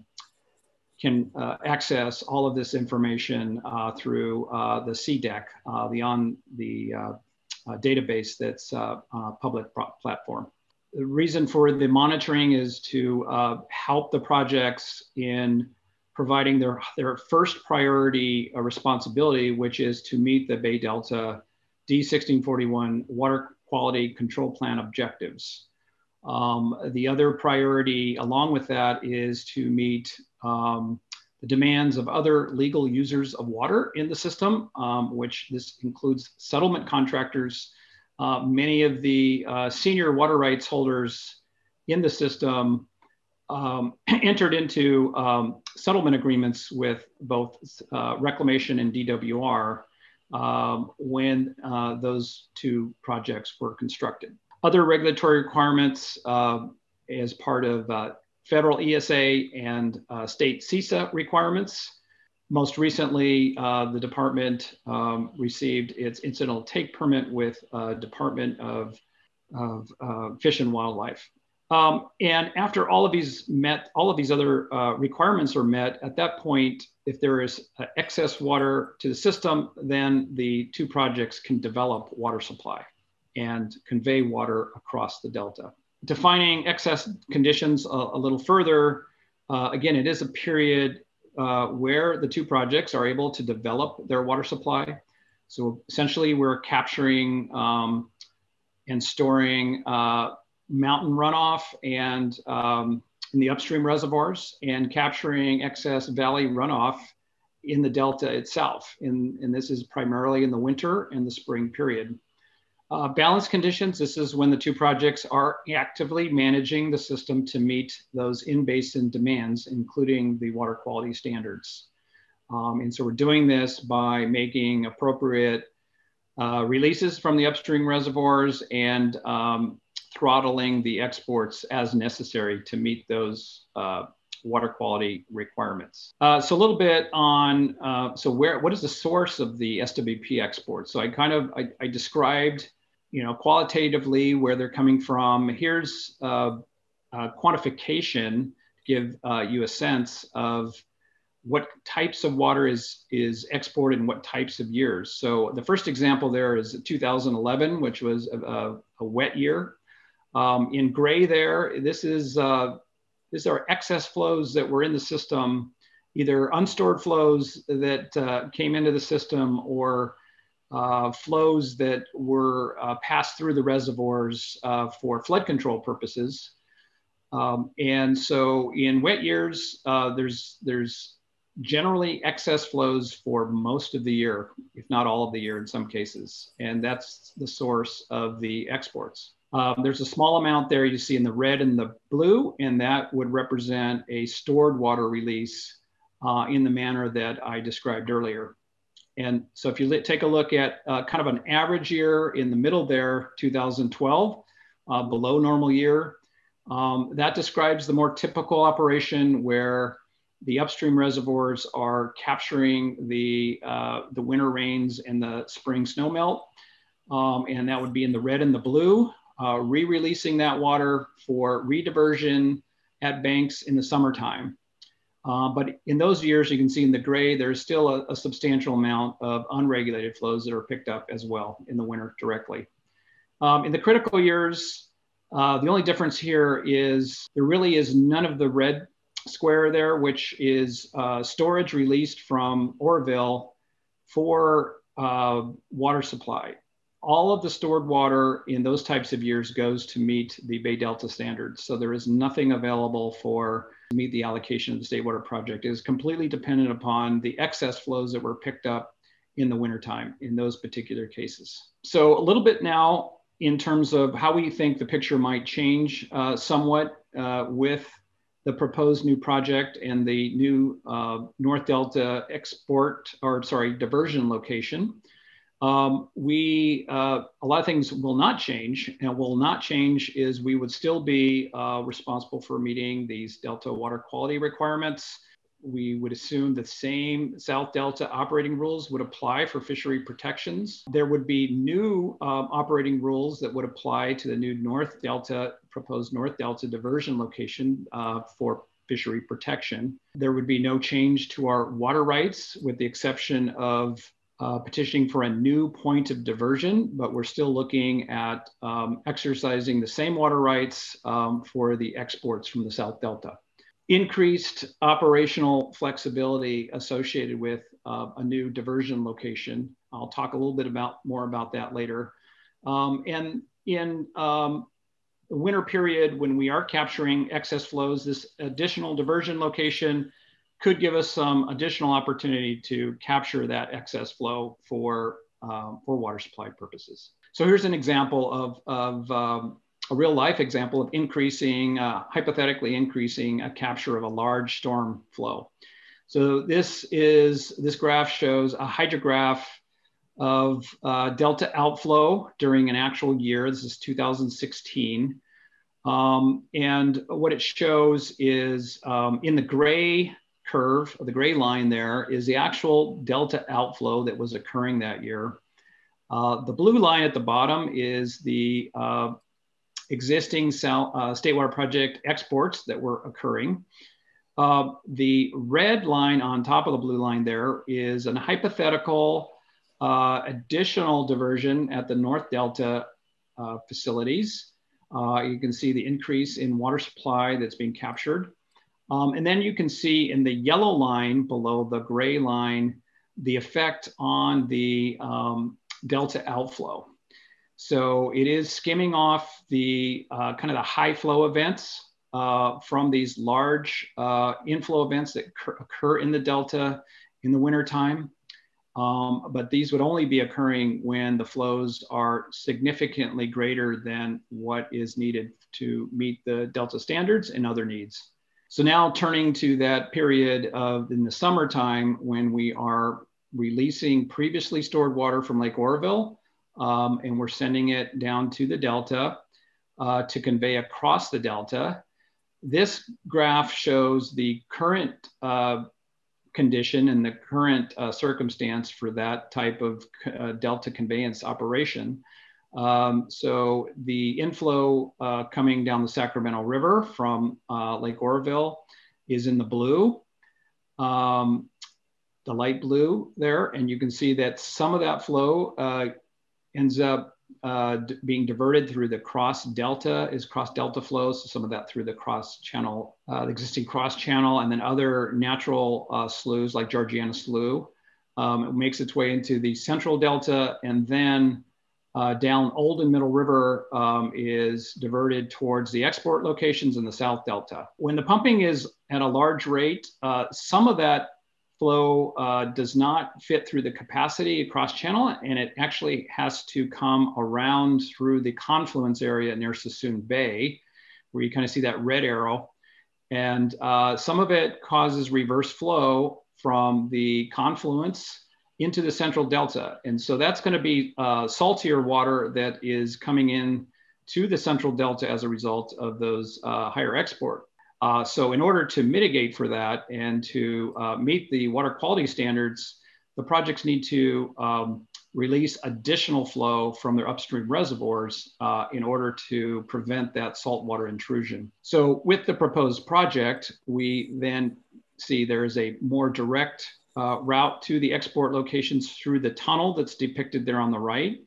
can uh, access all of this information uh, through uh, the C DEC, uh, the on the uh, uh, database that's uh, on a public platform. The reason for the monitoring is to uh, help the projects in providing their, their first priority uh, responsibility, which is to meet the Bay Delta D sixteen forty-one water quality control plan objectives. Um, the other priority along with that is to meet um, the demands of other legal users of water in the system, um, which this includes settlement contractors. Uh, many of the uh, senior water rights holders in the system um, entered into um, settlement agreements with both uh, Reclamation and D W R um, when uh, those two projects were constructed. Other regulatory requirements uh, as part of uh, federal E S A and uh, state C I S A requirements. Most recently, uh, the department um, received its incidental take permit with uh, Department of, of uh, Fish and Wildlife. Um, and after all of these met, all of these other uh, requirements are met, at that point, if there is uh, excess water to the system, then the two projects can develop water supply and convey water across the Delta. Defining excess conditions a, a little further, Uh, again, it is a period uh, where the two projects are able to develop their water supply. So essentially we're capturing um, and storing uh, mountain runoff and um, in the upstream reservoirs, and capturing excess valley runoff in the Delta itself. And, and this is primarily in the winter and the spring period. Uh, balance conditions, this is when the two projects are actively managing the system to meet those in-basin demands, including the water quality standards. Um, and so we're doing this by making appropriate uh, releases from the upstream reservoirs and um, throttling the exports as necessary to meet those uh, water quality requirements. Uh, so a little bit on, uh, so where, what is the source of the S W P exports? So I kind of, I, I described, you know, qualitatively where they're coming from. Here's uh, a quantification to give uh, you a sense of what types of water is, is exported in what types of years. So the first example there is two thousand eleven, which was a, a, a wet year. Um, in gray there, this is, uh, these are excess flows that were in the system, either unstored flows that uh, came into the system or uh, flows that were uh, passed through the reservoirs uh, for flood control purposes. Um, and so in wet years, uh, there's, there's generally excess flows for most of the year, if not all of the year in some cases. And that's the source of the exports. Um, there's a small amount there you see in the red and the blue, and that would represent a stored water release uh, in the manner that I described earlier. And so if you take a look at uh, kind of an average year in the middle there, two thousand twelve, uh, below normal year, um, that describes the more typical operation where the upstream reservoirs are capturing the, uh, the winter rains and the spring snowmelt. Um, and that would be in the red and the blue. Uh, re-releasing that water for rediversion at banks in the summertime. Uh, but in those years, you can see in the gray, there's still a, a substantial amount of unregulated flows that are picked up as well in the winter directly. Um, in the critical years, uh, the only difference here is there really is none of the red square there, which is uh, storage released from Oroville for uh, water supply. All of the stored water in those types of years goes to meet the Bay Delta standards. So there is nothing available for to meet the allocation of the State Water Project. It is completely dependent upon the excess flows that were picked up in the wintertime in those particular cases. So a little bit now in terms of how we think the picture might change uh, somewhat uh, with the proposed new project and the new uh, North Delta export, or sorry, diversion location. Um, we, uh, a lot of things will not change, and will not change is we would still be uh, responsible for meeting these Delta water quality requirements. We would assume the same South Delta operating rules would apply for fishery protections. There would be new um, operating rules that would apply to the new North Delta, proposed North Delta diversion location uh, for fishery protection. There would be no change to our water rights with the exception of Uh, petitioning for a new point of diversion, but we're still looking at um, exercising the same water rights um, for the exports from the South Delta. Increased operational flexibility associated with uh, a new diversion location. I'll talk a little bit about more about that later. Um, and in um, the winter period, when we are capturing excess flows, this additional diversion location could give us some additional opportunity to capture that excess flow for, uh, for water supply purposes. So here's an example of, of um, a real life example of increasing, uh, hypothetically increasing a capture of a large storm flow. So this is, this graph shows a hydrograph of uh, Delta outflow during an actual year. This is two thousand sixteen. Um, and what it shows is um, in the gray curve, the gray line there is the actual Delta outflow that was occurring that year. Uh, the blue line at the bottom is the uh, existing South, uh, State Water Project exports that were occurring. Uh, the red line on top of the blue line there is an hypothetical uh, additional diversion at the North Delta uh, facilities. Uh, you can see the increase in water supply that's being captured. Um, and then you can see in the yellow line below the gray line, the effect on the um, delta outflow. So it is skimming off the uh, kind of the high flow events uh, from these large uh, inflow events that occur in the delta in the wintertime. Um, but these would only be occurring when the flows are significantly greater than what is needed to meet the delta standards and other needs. So now turning to that period of in the summertime when we are releasing previously stored water from Lake Oroville, um, and we're sending it down to the delta uh, to convey across the delta. This graph shows the current uh, condition and the current uh, circumstance for that type of uh, delta conveyance operation. Um, so the inflow uh, coming down the Sacramento River from uh, Lake Oroville is in the blue, um, the light blue there. And you can see that some of that flow uh, ends up uh, being diverted through the cross delta, is cross delta flows. So some of that through the cross channel, uh, the existing cross channel, and then other natural uh, sloughs like Georgiana Slough. Um, it makes its way into the central delta, and then uh, down Old and Middle River um, is diverted towards the export locations in the south delta. When the pumping is at a large rate, uh, some of that flow uh, does not fit through the capacity across channel, and it actually has to come around through the confluence area near Sassoon Bay, where you kind of see that red arrow. And uh, some of it causes reverse flow from the confluence into the central delta. And so that's going to be uh, saltier water that is coming in to the central delta as a result of those uh, higher export. Uh, so in order to mitigate for that and to uh, meet the water quality standards, the projects need to um, release additional flow from their upstream reservoirs uh, in order to prevent that saltwater intrusion. So with the proposed project, we then see there is a more direct uh, route to the export locations through the tunnel that's depicted there on the right.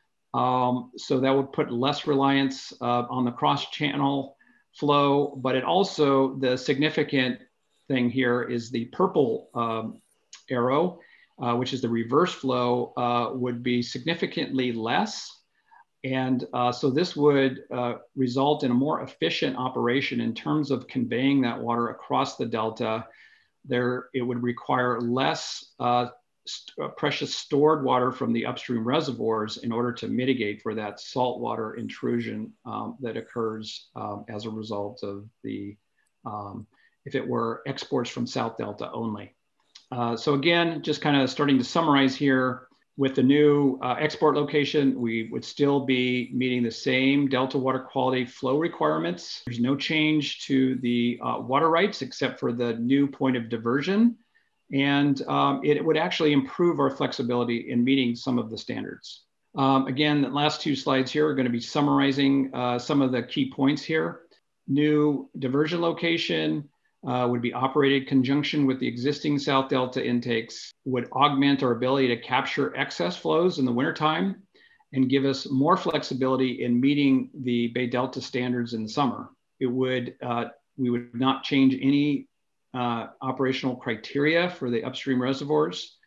Um, so that would put less reliance uh, on the cross-channel flow, but it also, the significant thing here is the purple um, arrow, uh, which is the reverse flow, uh, would be significantly less. And uh, so this would uh, result in a more efficient operation in terms of conveying that water across the delta. There, it would require less uh, st precious stored water from the upstream reservoirs in order to mitigate for that saltwater intrusion um, that occurs um, as a result of the, um, if it were exports from South Delta only. Uh, so again, just kind of starting to summarize here, with the new uh, export location, we would still be meeting the same Delta water quality flow requirements. There's no change to the uh, water rights except for the new point of diversion. And um, it would actually improve our flexibility in meeting some of the standards. Um, again, the last two slides here are going to be summarizing uh, some of the key points here. New diversion location uh, would be operated in conjunction with the existing South Delta intakes, would augment our ability to capture excess flows in the wintertime and give us more flexibility in meeting the Bay Delta standards in the summer. It would, uh, we would not change any Uh, operational criteria for the upstream reservoirs.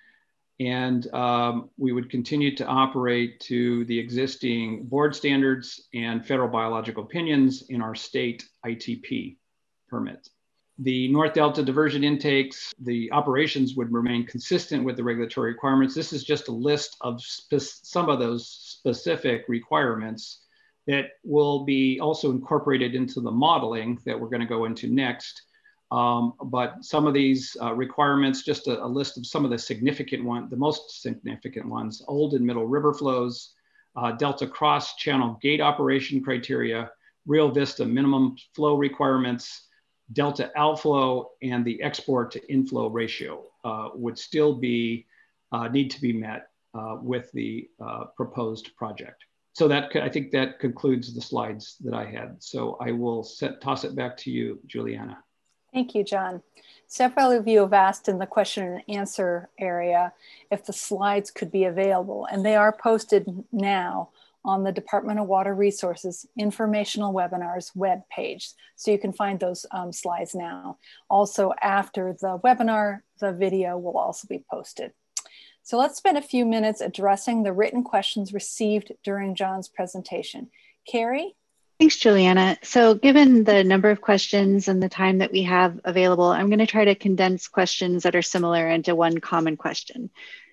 And um, we would continue to operate to the existing board standards and federal biological opinions in our state I T P permit. The North Delta diversion intakes, the operations would remain consistent with the regulatory requirements. This is just a list of some of those specific requirements that will be also incorporated into the modeling that we're going to go into next. Um, but some of these uh, requirements, just a, a list of some of the significant ones, the most significant ones: Old and Middle River flows, uh, Delta cross channel gate operation criteria, Rio Vista minimum flow requirements, Delta outflow, and the export to inflow ratio uh, would still be, uh, need to be met uh, with the uh, proposed project. So that, I think that concludes the slides that I had. So I will set, toss it back to you, Juliana. Thank you, John. Several of you have asked in the question and answer area if the slides could be available, and they are posted now on the Department of Water Resources informational webinars webpage. So you can find those um, slides now. Also, after the webinar, the video will also be posted. So let's spend a few minutes addressing the written questions received during John's presentation. Carrie? Thanks, Juliana. So given the number of questions and the time that we have available, I'm going to try to condense questions that are similar into one common question.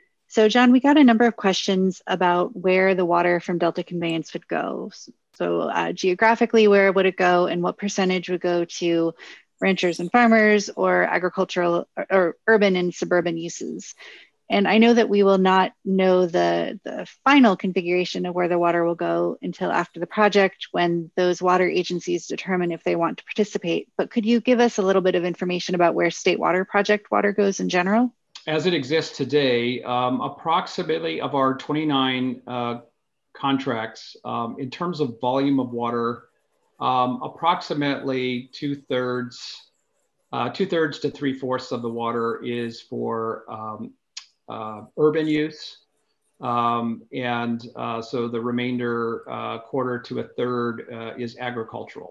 So John, we got a number of questions about where the water from Delta Conveyance would go. So uh, geographically, where would it go and what percentage would go to ranchers and farmers or agricultural or, or urban and suburban uses? And I know that we will not know the, the final configuration of where the water will go until after the project when those water agencies determine if they want to participate. But could you give us a little bit of information about where state water project water goes in general? As it exists today, um, approximately of our twenty-nine uh, contracts, um, in terms of volume of water, um, approximately two thirds, uh, two thirds to three fourths of the water is for um, uh, urban use. Um, and uh, so the remainder uh, quarter to a third uh, is agricultural.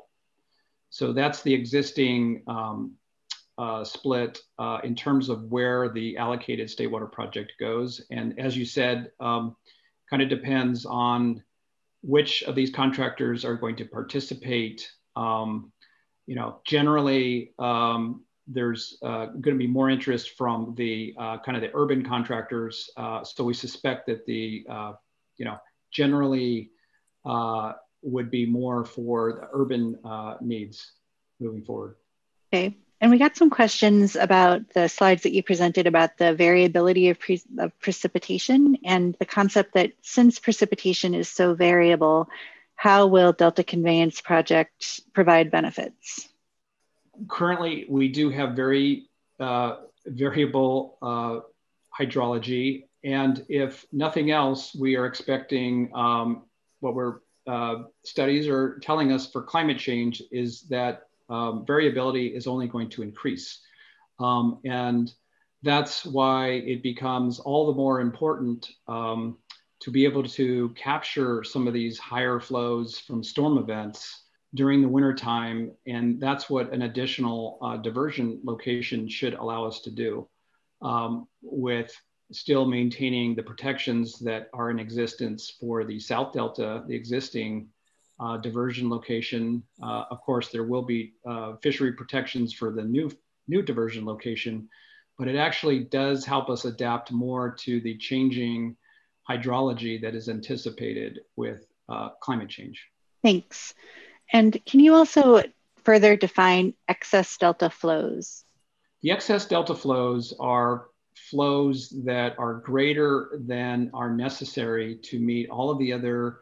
So that's the existing um, Uh, split uh, in terms of where the allocated state water project goes. And as you said, um, kind of depends on which of these contractors are going to participate. Um, you know, generally, um, there's uh, going to be more interest from the uh, kind of the urban contractors. Uh, so we suspect that the, uh, you know, generally uh, would be more for the urban uh, needs moving forward. Okay. And we got some questions about the slides that you presented about the variability of, pre of precipitation and the concept that since precipitation is so variable, how will Delta Conveyance Project provide benefits? Currently, we do have very uh, variable uh, hydrology. And if nothing else, we are expecting um, what we're uh, studies are telling us for climate change is that Um, variability is only going to increase. Um, and that's why it becomes all the more important um, to be able to capture some of these higher flows from storm events during the wintertime. And that's what an additional uh, diversion location should allow us to do, um, with still maintaining the protections that are in existence for the South Delta, the existing Uh, diversion location. Uh, of course, there will be uh, fishery protections for the new, new diversion location, but it actually does help us adapt more to the changing hydrology that is anticipated with uh, climate change. Thanks. And can you also further define excess delta flows? The excess delta flows are flows that are greater than are necessary to meet all of the other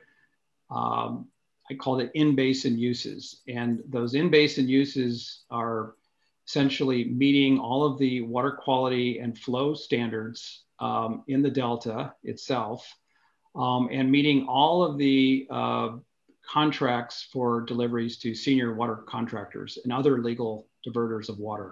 um, I call it in-basin uses. And those in-basin uses are essentially meeting all of the water quality and flow standards um, in the Delta itself, um, and meeting all of the uh, contracts for deliveries to senior water contractors and other legal diverters of water.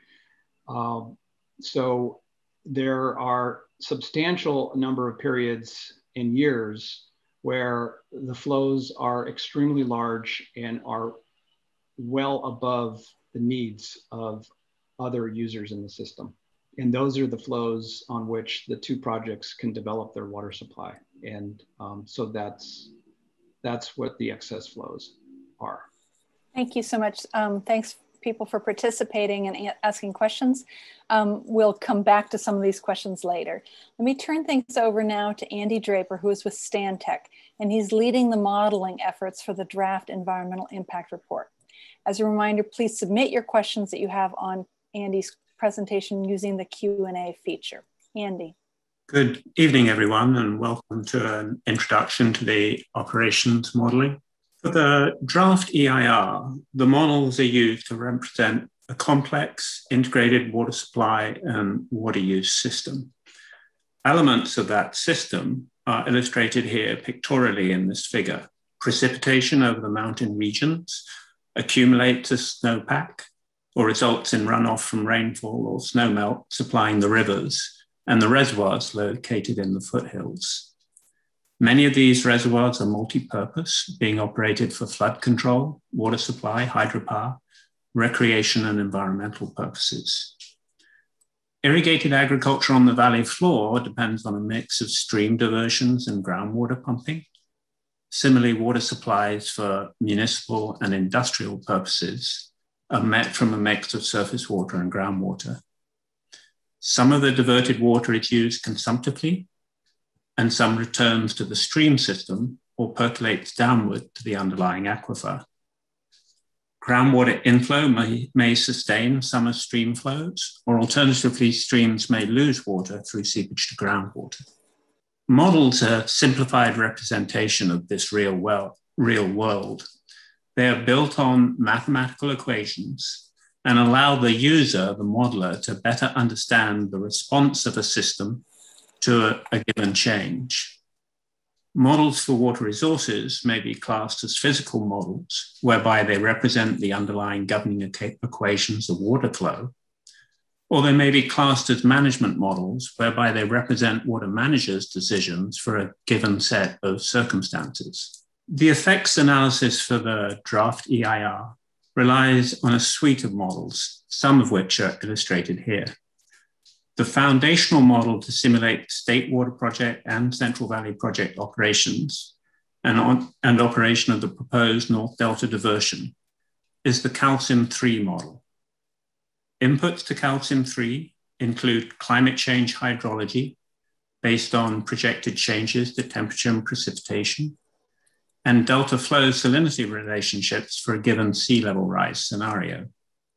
Um, so there are substantial number of periods in years where the flows are extremely large and are well above the needs of other users in the system. And those are the flows on which the two projects can develop their water supply. And um, so that's, that's what the excess flows are. Thank you so much. Um, thanks people for participating and asking questions. Um, we'll come back to some of these questions later. Let me turn things over now to Andy Draper, who is with Stantec, and he's leading the modeling efforts for the draft environmental impact report. As a reminder, please submit your questions that you have on Andy's presentation using the Q and A feature. Andy. Good evening, everyone, and welcome to an introduction to the operations modeling. For the draft E I R, the models are used to represent a complex integrated water supply and water use system. Elements of that system are illustrated here pictorially in this figure. Precipitation over the mountain regions accumulates as snowpack or results in runoff from rainfall or snowmelt supplying the rivers and the reservoirs located in the foothills. Many of these reservoirs are multi-purpose, being operated for flood control, water supply, hydropower, recreation, and environmental purposes. Irrigated agriculture on the valley floor depends on a mix of stream diversions and groundwater pumping. Similarly, water supplies for municipal and industrial purposes are met from a mix of surface water and groundwater. Some of the diverted water is used consumptively, and some returns to the stream system or percolates downward to the underlying aquifer. Groundwater inflow may, may sustain summer stream flows, or alternatively, streams may lose water through seepage to groundwater. Models are a simplified representation of this real, well, real world. They are built on mathematical equations and allow the user, the modeler, to better understand the response of a system to a, a given change. Models for water resources may be classed as physical models, whereby they represent the underlying governing equations of water flow, or they may be classed as management models, whereby they represent water managers' decisions for a given set of circumstances. The effects analysis for the draft E I R relies on a suite of models, some of which are illustrated here. The foundational model to simulate State Water Project and Central Valley Project operations and, on, and operation of the proposed North Delta diversion is the calcium three model. Inputs to calcium three include climate change hydrology based on projected changes to temperature and precipitation, and delta flow salinity relationships for a given sea level rise scenario.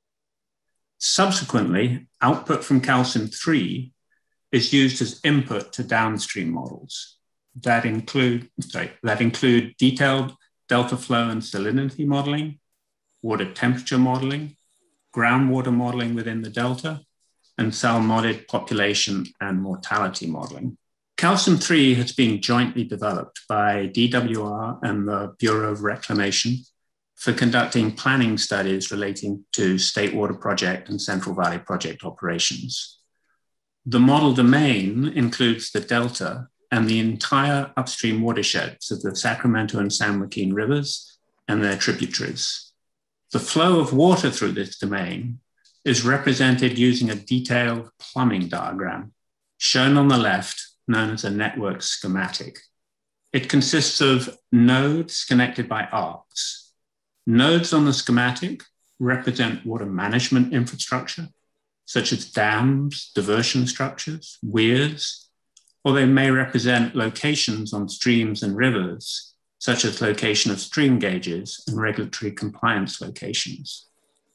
Subsequently, output from calcium three is used as input to downstream models that include, sorry, that include detailed delta flow and salinity modeling, water temperature modeling, groundwater modeling within the delta, and salmonid population and mortality modeling. Calcium three has been jointly developed by D W R and the Bureau of Reclamation for conducting planning studies relating to State Water Project and Central Valley Project operations. The model domain includes the delta and the entire upstream watersheds of the Sacramento and San Joaquin rivers and their tributaries. The flow of water through this domain is represented using a detailed plumbing diagram, shown on the left, known as a network schematic. It consists of nodes connected by arcs. Nodes on the schematic represent water management infrastructure, such as dams, diversion structures, weirs, or they may represent locations on streams and rivers, such as location of stream gauges and regulatory compliance locations.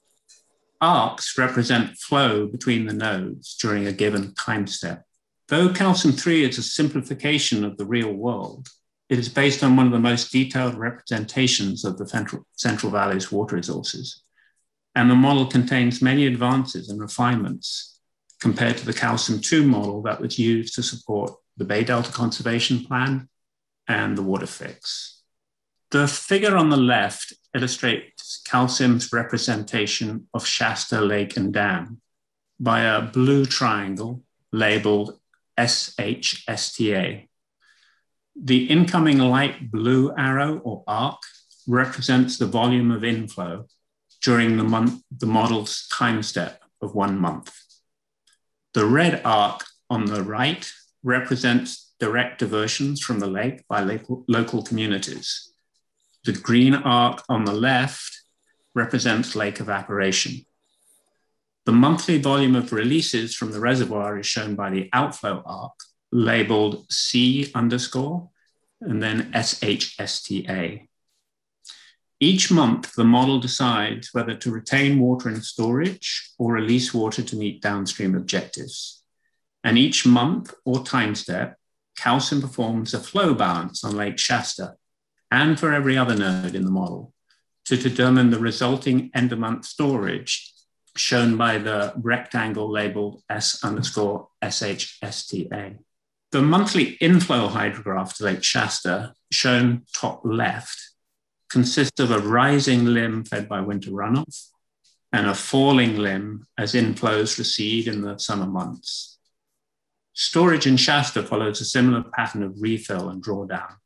Arcs represent flow between the nodes during a given time step. Though calcium three is a simplification of the real world, it is based on one of the most detailed representations of the Central, Central Valley's water resources, and the model contains many advances and refinements compared to the calcium two model that was used to support the Bay Delta Conservation Plan and the water fix. The figure on the left illustrates calcium's representation of Shasta Lake and Dam by a blue triangle labeled S H S T A. The incoming light blue arrow or arc represents the volume of inflow during the, month, the model's time step of one month. The red arc on the right represents direct diversions from the lake by local, local communities. The green arc on the left represents lake evaporation. The monthly volume of releases from the reservoir is shown by the outflow arc, labeled C underscore, and then S H S T A. Each month, the model decides whether to retain water in storage or release water to meet downstream objectives. And each month or time step, calcium performs a flow balance on Lake Shasta and for every other node in the model to determine the resulting end of month storage, shown by the rectangle labeled S underscore S H S T A. The monthly inflow hydrograph to Lake Shasta, shown top left, consists of a rising limb fed by winter runoff and a falling limb as inflows recede in the summer months. Storage in Shasta follows a similar pattern of refill and drawdown.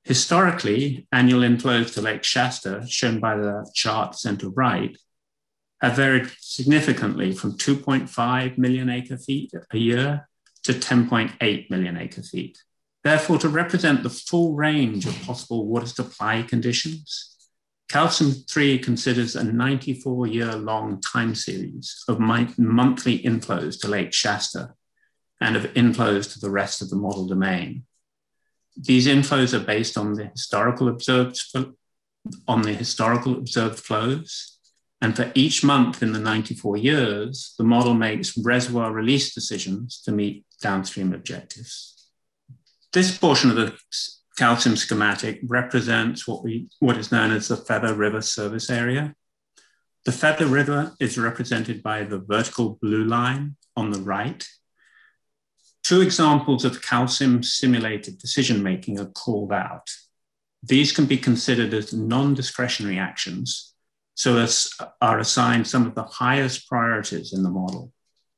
Historically, annual inflows to Lake Shasta, shown by the chart center right, have varied significantly from two point five million acre feet a year to ten point eight million acre feet. Therefore, to represent the full range of possible water supply conditions, Calcium three considers a ninety-four year long time series of monthly inflows to Lake Shasta and of inflows to the rest of the model domain. These inflows are based on the historical observed, on the historical observed flows. And for each month in the ninety-four years, the model makes reservoir release decisions to meet downstream objectives. This portion of the calcium schematic represents what, we, what is known as the Feather River service area. The Feather River is represented by the vertical blue line on the right. Two examples of calcium simulated decision-making are called out. These can be considered as non-discretionary actions, so as are assigned some of the highest priorities in the model.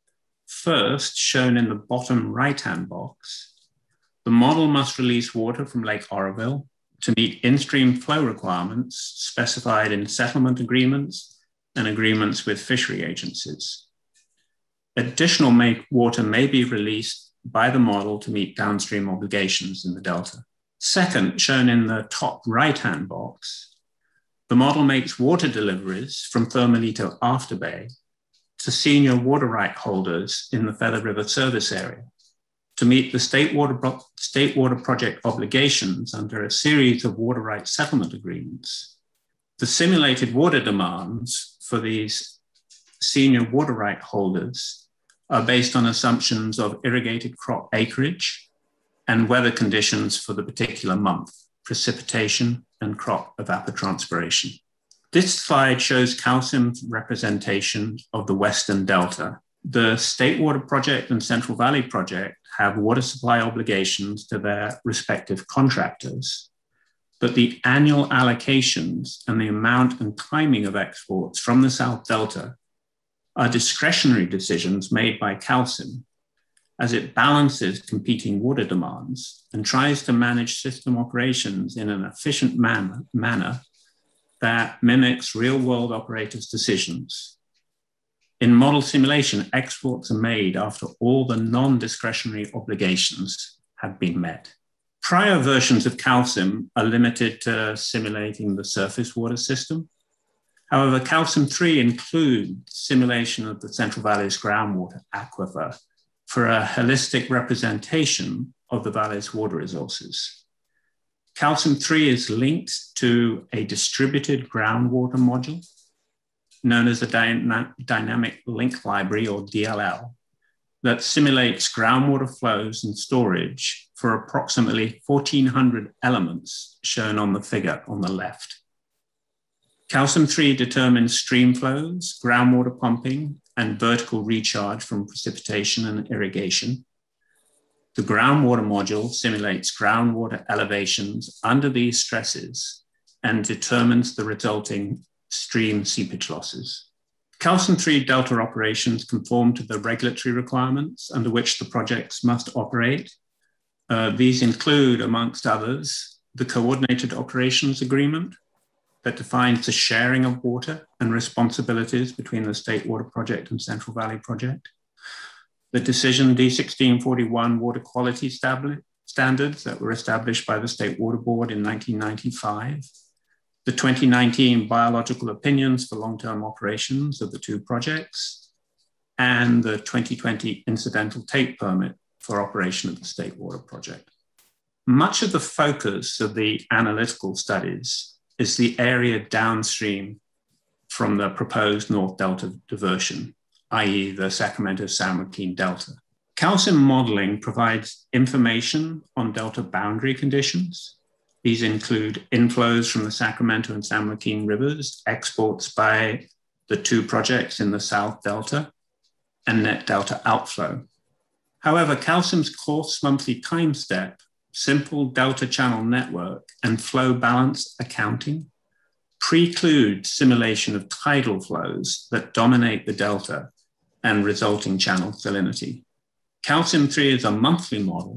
First, shown in the bottom right-hand box, the model must release water from Lake Oroville to meet in-stream flow requirements specified in settlement agreements and agreements with fishery agencies. Additional water may be released by the model to meet downstream obligations in the Delta. Second, shown in the top right-hand box, the model makes water deliveries from Thermalito After Bay to senior water right holders in the Feather River service area to meet the state water, state water project obligations under a series of water rights settlement agreements. The simulated water demands for these senior water right holders are based on assumptions of irrigated crop acreage and weather conditions for the particular month, precipitation and crop evapotranspiration. This slide shows calcium's representation of the Western Delta. The State Water Project and Central Valley Project have water supply obligations to their respective contractors, but the annual allocations and the amount and timing of exports from the South Delta are discretionary decisions made by Calcium as it balances competing water demands and tries to manage system operations in an efficient manner, manner that mimics real-world operators' decisions. In model simulation, exports are made after all the non-discretionary obligations have been met. Prior versions of Calcium are limited to simulating the surface water system. However, Calcium three includes simulation of the Central Valley's groundwater aquifer for a holistic representation of the valley's water resources. Calcium three is linked to a distributed groundwater module known as the Dyna- Dynamic Link Library, or D L L, that simulates groundwater flows and storage for approximately fourteen hundred elements shown on the figure on the left. Calcium three determines stream flows, groundwater pumping, and vertical recharge from precipitation and irrigation. The groundwater module simulates groundwater elevations under these stresses and determines the resulting stream seepage losses. Calcium three Delta operations conform to the regulatory requirements under which the projects must operate. Uh, these include, amongst others, the Coordinated Operations Agreement that defines the sharing of water and responsibilities between the State Water Project and Central Valley Project, the Decision D sixteen forty-one water quality standards that were established by the State Water Board in nineteen ninety-five, the twenty nineteen biological opinions for long-term operations of the two projects, and the twenty twenty incidental take permit for operation of the State Water Project. Much of the focus of the analytical studies is the area downstream from the proposed North Delta diversion, that is the Sacramento-San Joaquin Delta. Calcium modeling provides information on Delta boundary conditions. These include inflows from the Sacramento and San Joaquin rivers, exports by the two projects in the South Delta, and net Delta outflow. However, Calcium's coarse monthly time step, simple Delta channel network, and flow balance accounting preclude simulation of tidal flows that dominate the Delta and resulting channel salinity. Calcium three is a monthly model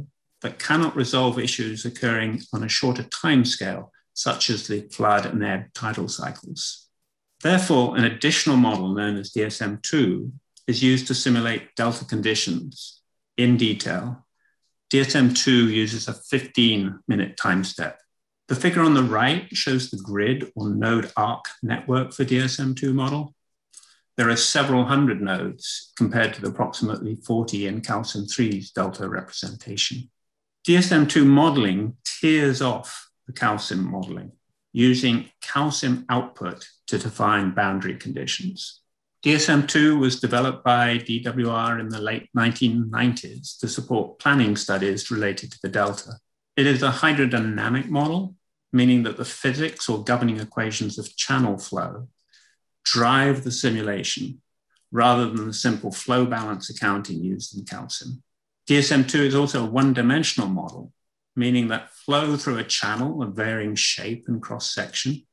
that cannot resolve issues occurring on a shorter timescale, such as the flood and ebb tidal cycles. Therefore, an additional model known as D S M two is used to simulate delta conditions in detail. D S M two uses a fifteen minute time step. The figure on the right shows the grid or node arc network for D S M two model. There are several hundred nodes compared to the approximately forty in calcium three's delta representation. D S M two modeling tears off the calcium modeling using calcium output to define boundary conditions. D S M two was developed by D W R in the late nineteen nineties to support planning studies related to the delta. It is a hydrodynamic model, meaning that the physics or governing equations of channel flow drive the simulation rather than the simple flow balance accounting used in calcium. D S M two is also a one-dimensional model, meaning that flow through a channel of varying shape and cross-section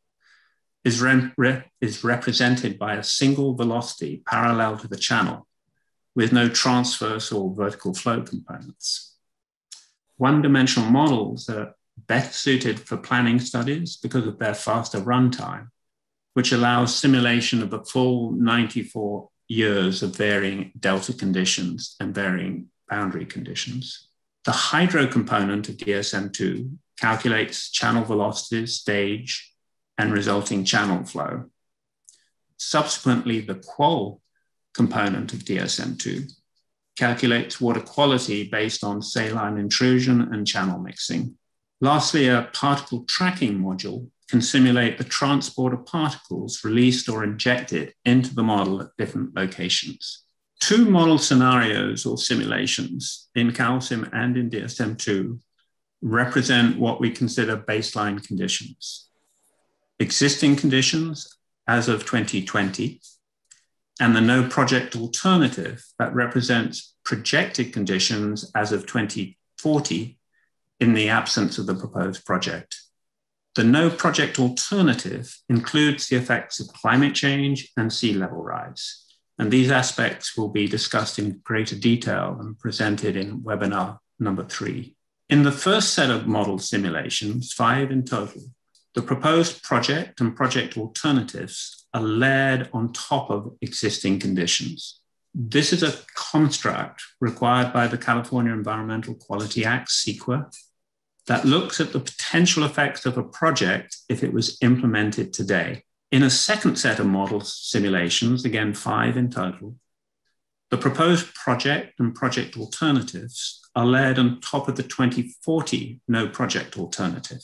is, re re is represented by a single velocity parallel to the channel with no transverse or vertical flow components. One-dimensional models are better suited for planning studies because of their faster runtime, which allows simulation of the full ninety-four years of varying delta conditions and varying boundary conditions. The hydro component of D S M two calculates channel velocities, stage, and resulting channel flow. Subsequently, the qual component of D S M two calculates water quality based on saline intrusion and channel mixing. Lastly, a particle tracking module can simulate the transport of particles released or injected into the model at different locations. Two model scenarios or simulations in calcium and in D S M two represent what we consider baseline conditions. Existing conditions as of twenty twenty, and the no project alternative that represents projected conditions as of twenty forty in the absence of the proposed project. The no project alternative includes the effects of climate change and sea level rise. And these aspects will be discussed in greater detail and presented in webinar number three. In the first set of model simulations, five in total, the proposed project and project alternatives are layered on top of existing conditions. This is a construct required by the California Environmental Quality Act, C E Q A, that looks at the potential effects of a project if it was implemented today. In a second set of model simulations, again, five in total, the proposed project and project alternatives are layered on top of the twenty forty no project alternative.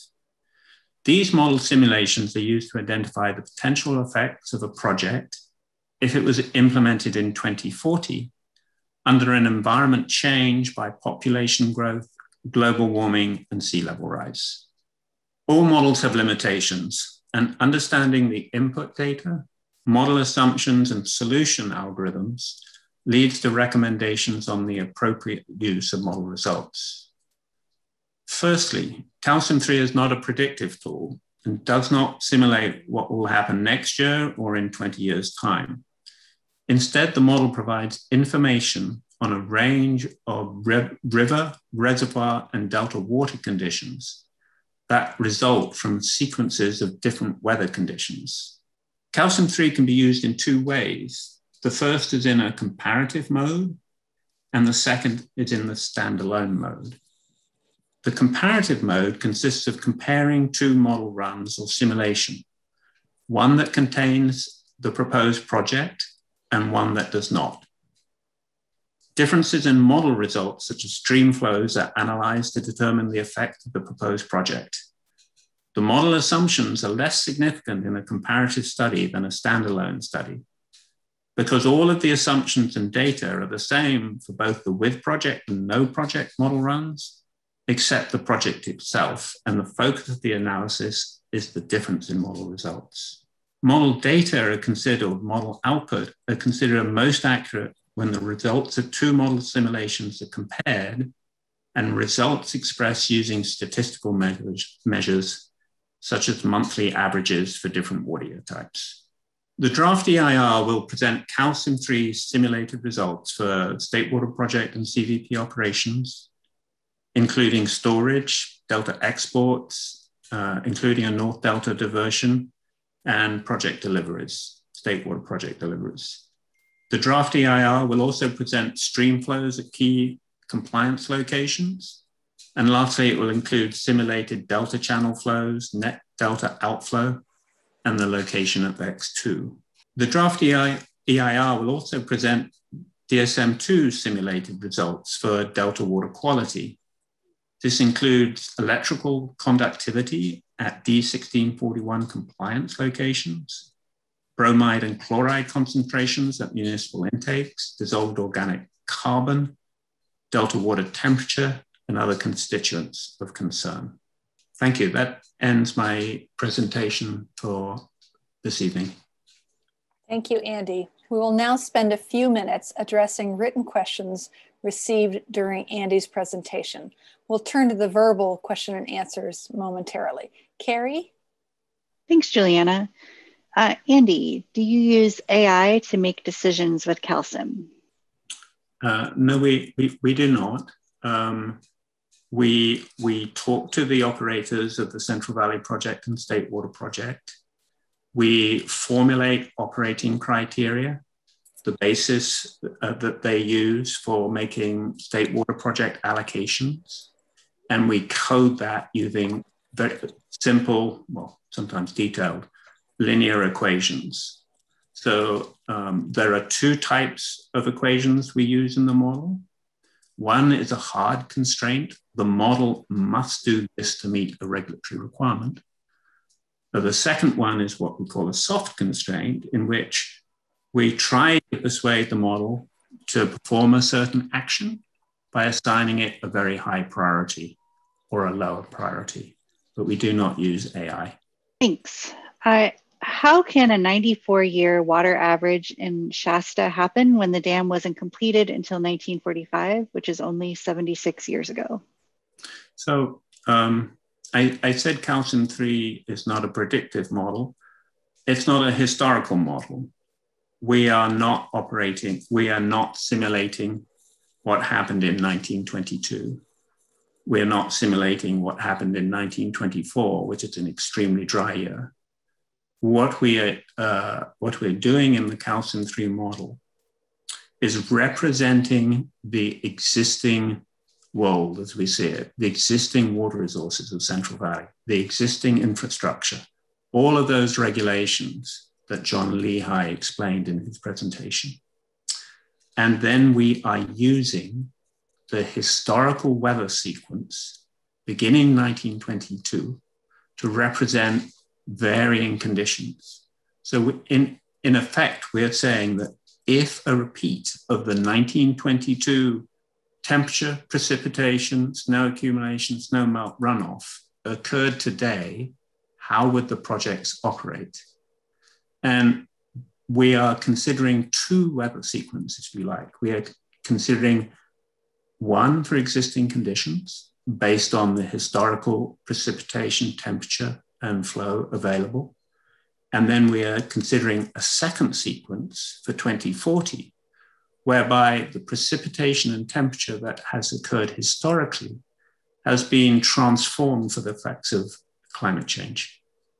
These model simulations are used to identify the potential effects of a project if it was implemented in twenty forty under an environment change by population growth, global warming, and sea level rise. All models have limitations, and understanding the input data, model assumptions, and solution algorithms leads to recommendations on the appropriate use of model results. Firstly, calcium three is not a predictive tool and does not simulate what will happen next year or in twenty years' time. Instead, the model provides information on a range of river, reservoir, and delta water conditions that result from sequences of different weather conditions. Calcium three can be used in two ways. The first is in a comparative mode, and the second is in the standalone mode. The comparative mode consists of comparing two model runs or simulation, one that contains the proposed project and one that does not. Differences in model results, such as stream flows, are analyzed to determine the effect of the proposed project. The model assumptions are less significant in a comparative study than a standalone study, because all of the assumptions and data are the same for both the with project and no project model runs, except the project itself, and the focus of the analysis is the difference in model results. Model data are considered, model output are considered most accurate when the results of two model simulations are compared and results expressed using statistical measures, measures such as monthly averages for different water types. The draft E I R will present calcium three simulated results for State Water Project and C V P operations, including storage, Delta exports, uh, including a North Delta diversion, and project deliveries, state water project deliveries. The draft E I R will also present stream flows at key compliance locations. And lastly, it will include simulated Delta channel flows, net Delta outflow, and the location of X two. The draft E I R will also present D S M two simulated results for Delta water quality. This includes electrical conductivity at D sixteen forty-one compliance locations, bromide and chloride concentrations at municipal intakes, dissolved organic carbon, Delta water temperature, and other constituents of concern. Thank you. That ends my presentation for this evening. Thank you, Andy. We will now spend a few minutes addressing written questions received during Andy's presentation. We'll turn to the verbal question and answers momentarily. Carrie? Thanks, Juliana. Uh, Andy, do you use A I to make decisions with CalSim? Uh, no, we, we, we do not. Um, we, we talk to the operators of the Central Valley Project and State Water Project. We formulate operating criteria, the basis uh, that they use for making state water project allocations. And we code that using very simple, well, sometimes detailed, linear equations. So um, there are two types of equations we use in the model. One is a hard constraint. The model must do this to meet a regulatory requirement. But the second one is what we call a soft constraint, in which we try to persuade the model to perform a certain action by assigning it a very high priority or a lower priority, but we do not use A I. Thanks. Uh, how can a ninety-four year water average in Shasta happen when the dam wasn't completed until nineteen forty-five, which is only seventy-six years ago? So um, I, I said CalSim three is not a predictive model. It's not a historical model. We are not operating, we are not simulating what happened in nineteen twenty-two. We're not simulating what happened in nineteen twenty-four, which is an extremely dry year. What, we are, uh, what we're doing in the CalSim three model is representing the existing world as we see it, the existing water resources of Central Valley, the existing infrastructure, all of those regulations that John Lehigh explained in his presentation. And then we are using the historical weather sequence beginning nineteen twenty-two to represent varying conditions. So in, in effect, we're saying that if a repeat of the nineteen twenty-two temperature, precipitation, snow accumulation, snow melt runoff occurred today, how would the projects operate? And we are considering two weather sequences, if you like. We are considering one for existing conditions based on the historical precipitation, temperature, and flow available. And then we are considering a second sequence for twenty forty, whereby the precipitation and temperature that has occurred historically has been transformed for the effects of climate change.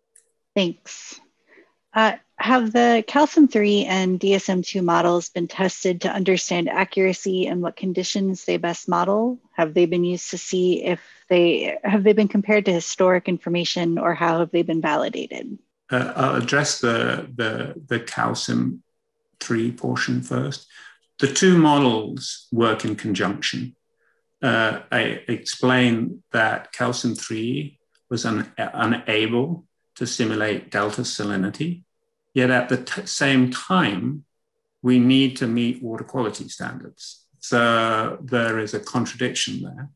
Thanks. Uh, have the CalSim three and D S M two models been tested to understand accuracy and what conditions they best model? Have they been used to see if they, have they been compared to historic information, or how have they been validated? Uh, I'll address the, the, the CalSim three portion first. The two models work in conjunction. Uh, I explained that CalSim three was un, unable to simulate delta salinity, yet at the t- same time, we need to meet water quality standards. So there is a contradiction there.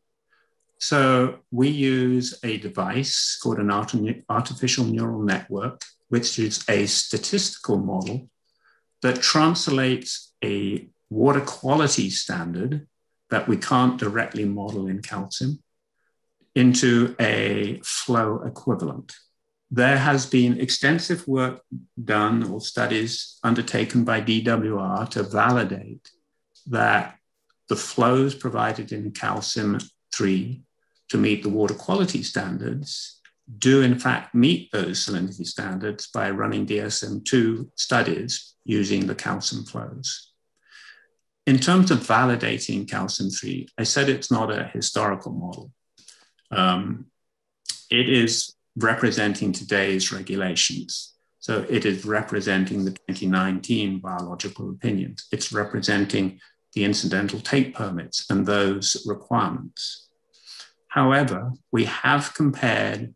So we use a device called an art- artificial neural network, which is a statistical model that translates a water quality standard that we can't directly model in CalSim into a flow equivalent. There has been extensive work done or studies undertaken by D W R to validate that the flows provided in CalSim three to meet the water quality standards do in fact meet those salinity standards by running D S M two studies using the calcium flows. In terms of validating calcium three, I said it's not a historical model. Um, it is representing today's regulations. So it is representing the twenty nineteen biological opinions. It's representing the incidental take permits and those requirements. However, we have compared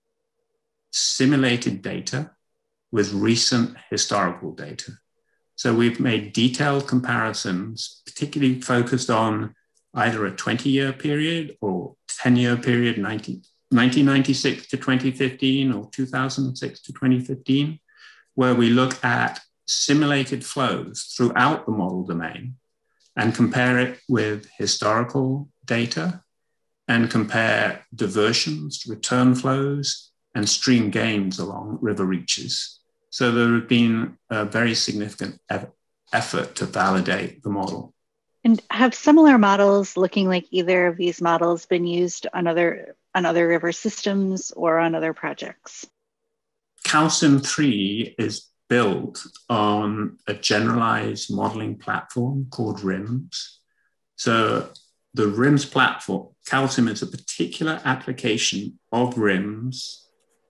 simulated data with recent historical data. So we've made detailed comparisons, particularly focused on either a twenty-year period or ten-year period, nineteen ninety-six to twenty fifteen or two thousand six to twenty fifteen, where we look at simulated flows throughout the model domain and compare it with historical data and compare diversions, return flows, and stream gains along river reaches. So there have been a very significant effort to validate the model. And have similar models looking like either of these models been used on other, on other river systems or on other projects? Calcium three is built on a generalized modeling platform called R I M S. So the R I M S platform, calcium is a particular application of R I M S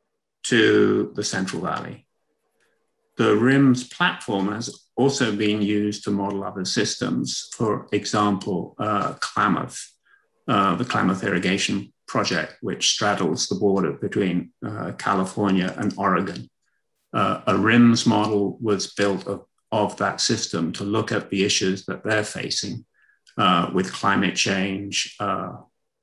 to the Central Valley. The R I M S platform has also been used to model other systems. For example, uh, Klamath, uh, the Klamath Irrigation Project, which straddles the border between uh, California and Oregon. Uh, a R I M S model was built of, of that system to look at the issues that they're facing uh, with climate change, uh,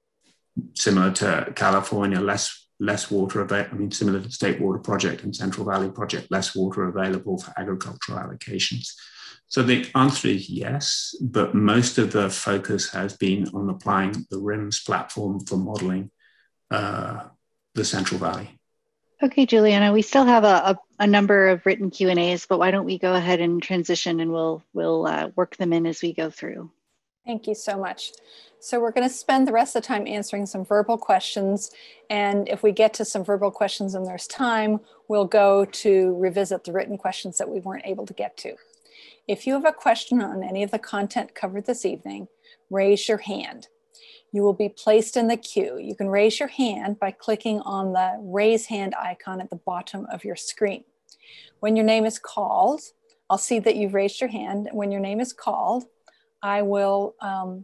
similar to California, less less water available, I mean, similar to the State Water Project and Central Valley Project, less water available for agricultural allocations. So the answer is yes, but most of the focus has been on applying the R I M S platform for modeling uh, the Central Valley. Okay, Juliana, we still have a, a, a number of written Q and A's, but why don't we go ahead and transition and we'll, we'll uh, work them in as we go through. Thank you so much. So we're going to spend the rest of the time answering some verbal questions. And if we get to some verbal questions and there's time, we'll go to revisit the written questions that we weren't able to get to. If you have a question on any of the content covered this evening, raise your hand. You will be placed in the queue. You can raise your hand by clicking on the raise hand icon at the bottom of your screen. When your name is called, I'll see that you've raised your hand. When your name is called, I will um,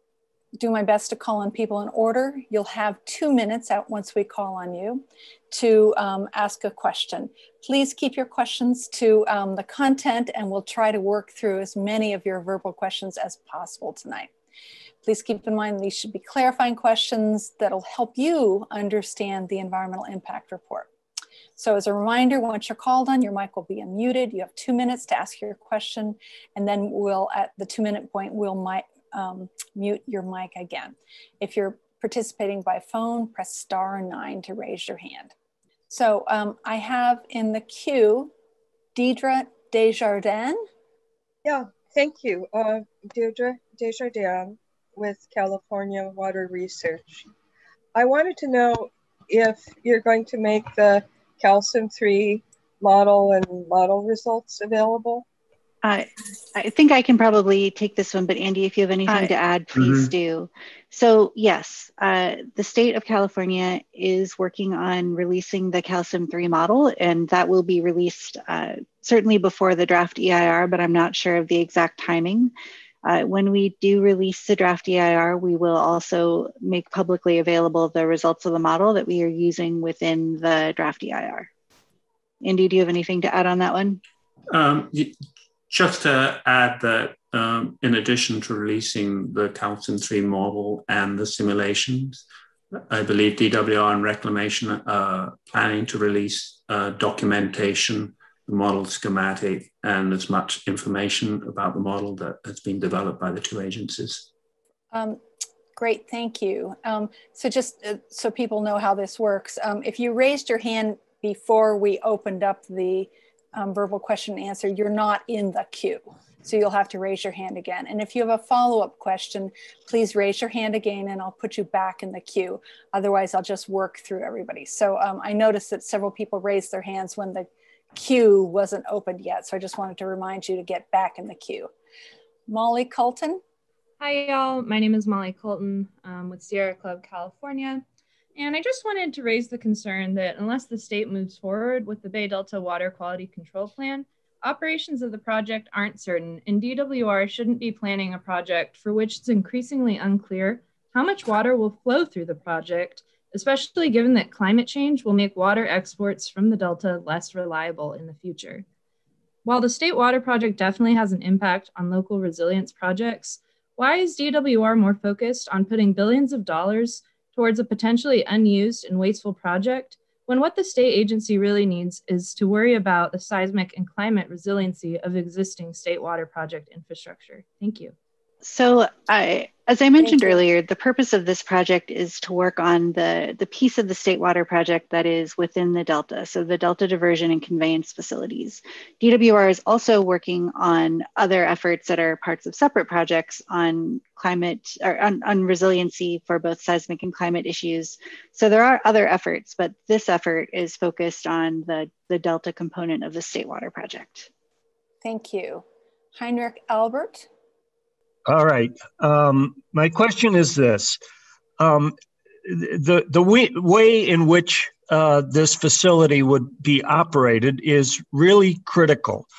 do my best to call on people in order. You'll have two minutes out once we call on you to um, ask a question. Please keep your questions to um, the content and we'll try to work through as many of your verbal questions as possible tonight. Please keep in mind these should be clarifying questions that'll help you understand the environmental impact report. So as a reminder, once you're called on, your mic will be unmuted. You have two minutes to ask your question, and then we'll, at the two minute point, we'll mic, um, mute your mic again. If you're participating by phone, press star nine to raise your hand. So um, I have in the queue, Deidre Desjardins. Yeah, thank you. Uh, Deidre Desjardins with California Water Research. I wanted to know if you're going to make the calcium three model and model results available? Uh, I think I can probably take this one, but Andy, if you have anything uh, to add, please mm-hmm. do. So yes, uh, the state of California is working on releasing the calcium three model, and that will be released uh, certainly before the draft E I R, but I'm not sure of the exact timing. Uh, when we do release the draft E I R, we will also make publicly available the results of the model that we are using within the draft E I R. Andy, do you have anything to add on that one? Um, just to add that um, in addition to releasing the calcium three model and the simulations, I believe D W R and Reclamation are planning to release uh, documentation, the model schematic, and as much information about the model that has been developed by the two agencies. Um, great, thank you. Um, so just uh, so people know how this works, um, if you raised your hand before we opened up the um, verbal question and answer, you're not in the queue. So you'll have to raise your hand again. And if you have a follow-up question, please raise your hand again and I'll put you back in the queue. Otherwise, I'll just work through everybody. So um, I noticed that several people raised their hands when the queue wasn't opened yet. So I just wanted to remind you to get back in the queue. Molly Colton. Hi, y'all. My name is Molly Colton um, with Sierra Club, California. And I just wanted to raise the concern that unless the state moves forward with the Bay Delta Water Quality Control Plan, operations of the project aren't certain, and D W R shouldn't be planning a project for which it's increasingly unclear how much water will flow through the project, especially given that climate change will make water exports from the Delta less reliable in the future. While the State Water Project definitely has an impact on local resilience projects, why is D W R more focused on putting billions of dollars towards a potentially unused and wasteful project when what the state agency really needs is to worry about the seismic and climate resiliency of existing state water project infrastructure? Thank you. So I, as I mentioned earlier, the purpose of this project is to work on the, the piece of the state water project that is within the Delta, so the Delta diversion and conveyance facilities. D W R is also working on other efforts that are parts of separate projects on climate or on, on resiliency for both seismic and climate issues. So there are other efforts, but this effort is focused on the, the Delta component of the state water project. Thank you. Heinrich Albert. All right. Um, my question is this. Um, the the way, way in which uh, this facility would be operated is really critical.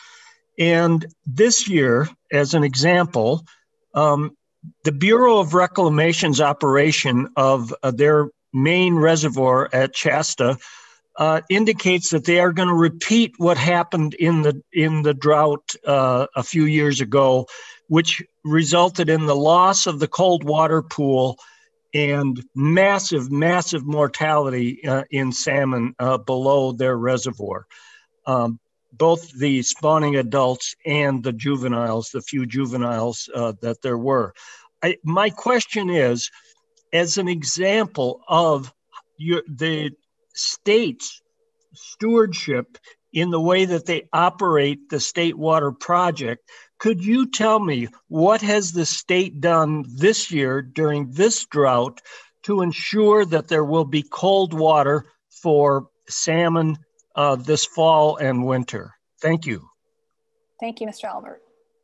And this year, as an example, um, the Bureau of Reclamation's operation of uh, their main reservoir at Shasta uh, indicates that they are going to repeat what happened in the, in the drought uh, a few years ago, which resulted in the loss of the cold water pool and massive, massive mortality uh, in salmon uh, below their reservoir. Um, both the spawning adults and the juveniles, the few juveniles uh, that there were. I, my question is, as an example of your, the state's stewardship in the way that they operate the state water project, could you tell me what has the state done this year during this drought to ensure that there will be cold water for salmon uh, this fall and winter? Thank you. Thank you, Mister Albert.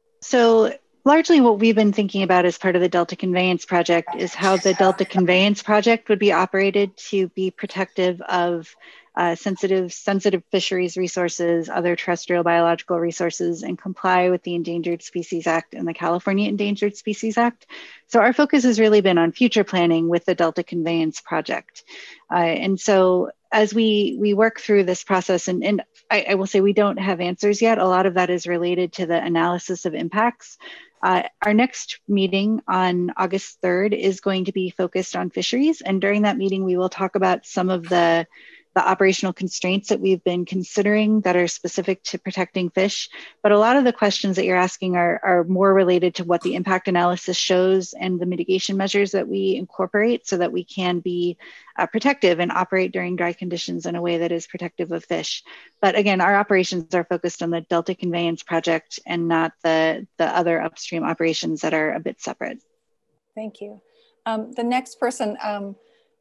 So largely what we've been thinking about as part of the Delta Conveyance Project is how the Delta Conveyance Project would be operated to be protective of uh, sensitive, sensitive fisheries resources, other terrestrial biological resources, and comply with the Endangered Species Act and the California Endangered Species Act. So our focus has really been on future planning with the Delta Conveyance Project. Uh, and so as we, we work through this process, and, and I, I will say we don't have answers yet. A lot of that is related to the analysis of impacts. Uh, our next meeting on August third is going to be focused on fisheries. And during that meeting, we will talk about some of the, the operational constraints that we've been considering that are specific to protecting fish. But a lot of the questions that you're asking are, are more related to what the impact analysis shows and the mitigation measures that we incorporate so that we can be uh, protective and operate during dry conditions in a way that is protective of fish. But again, our operations are focused on the Delta Conveyance Project and not the, the other upstream operations that are a bit separate. Thank you. Um, the next person, um,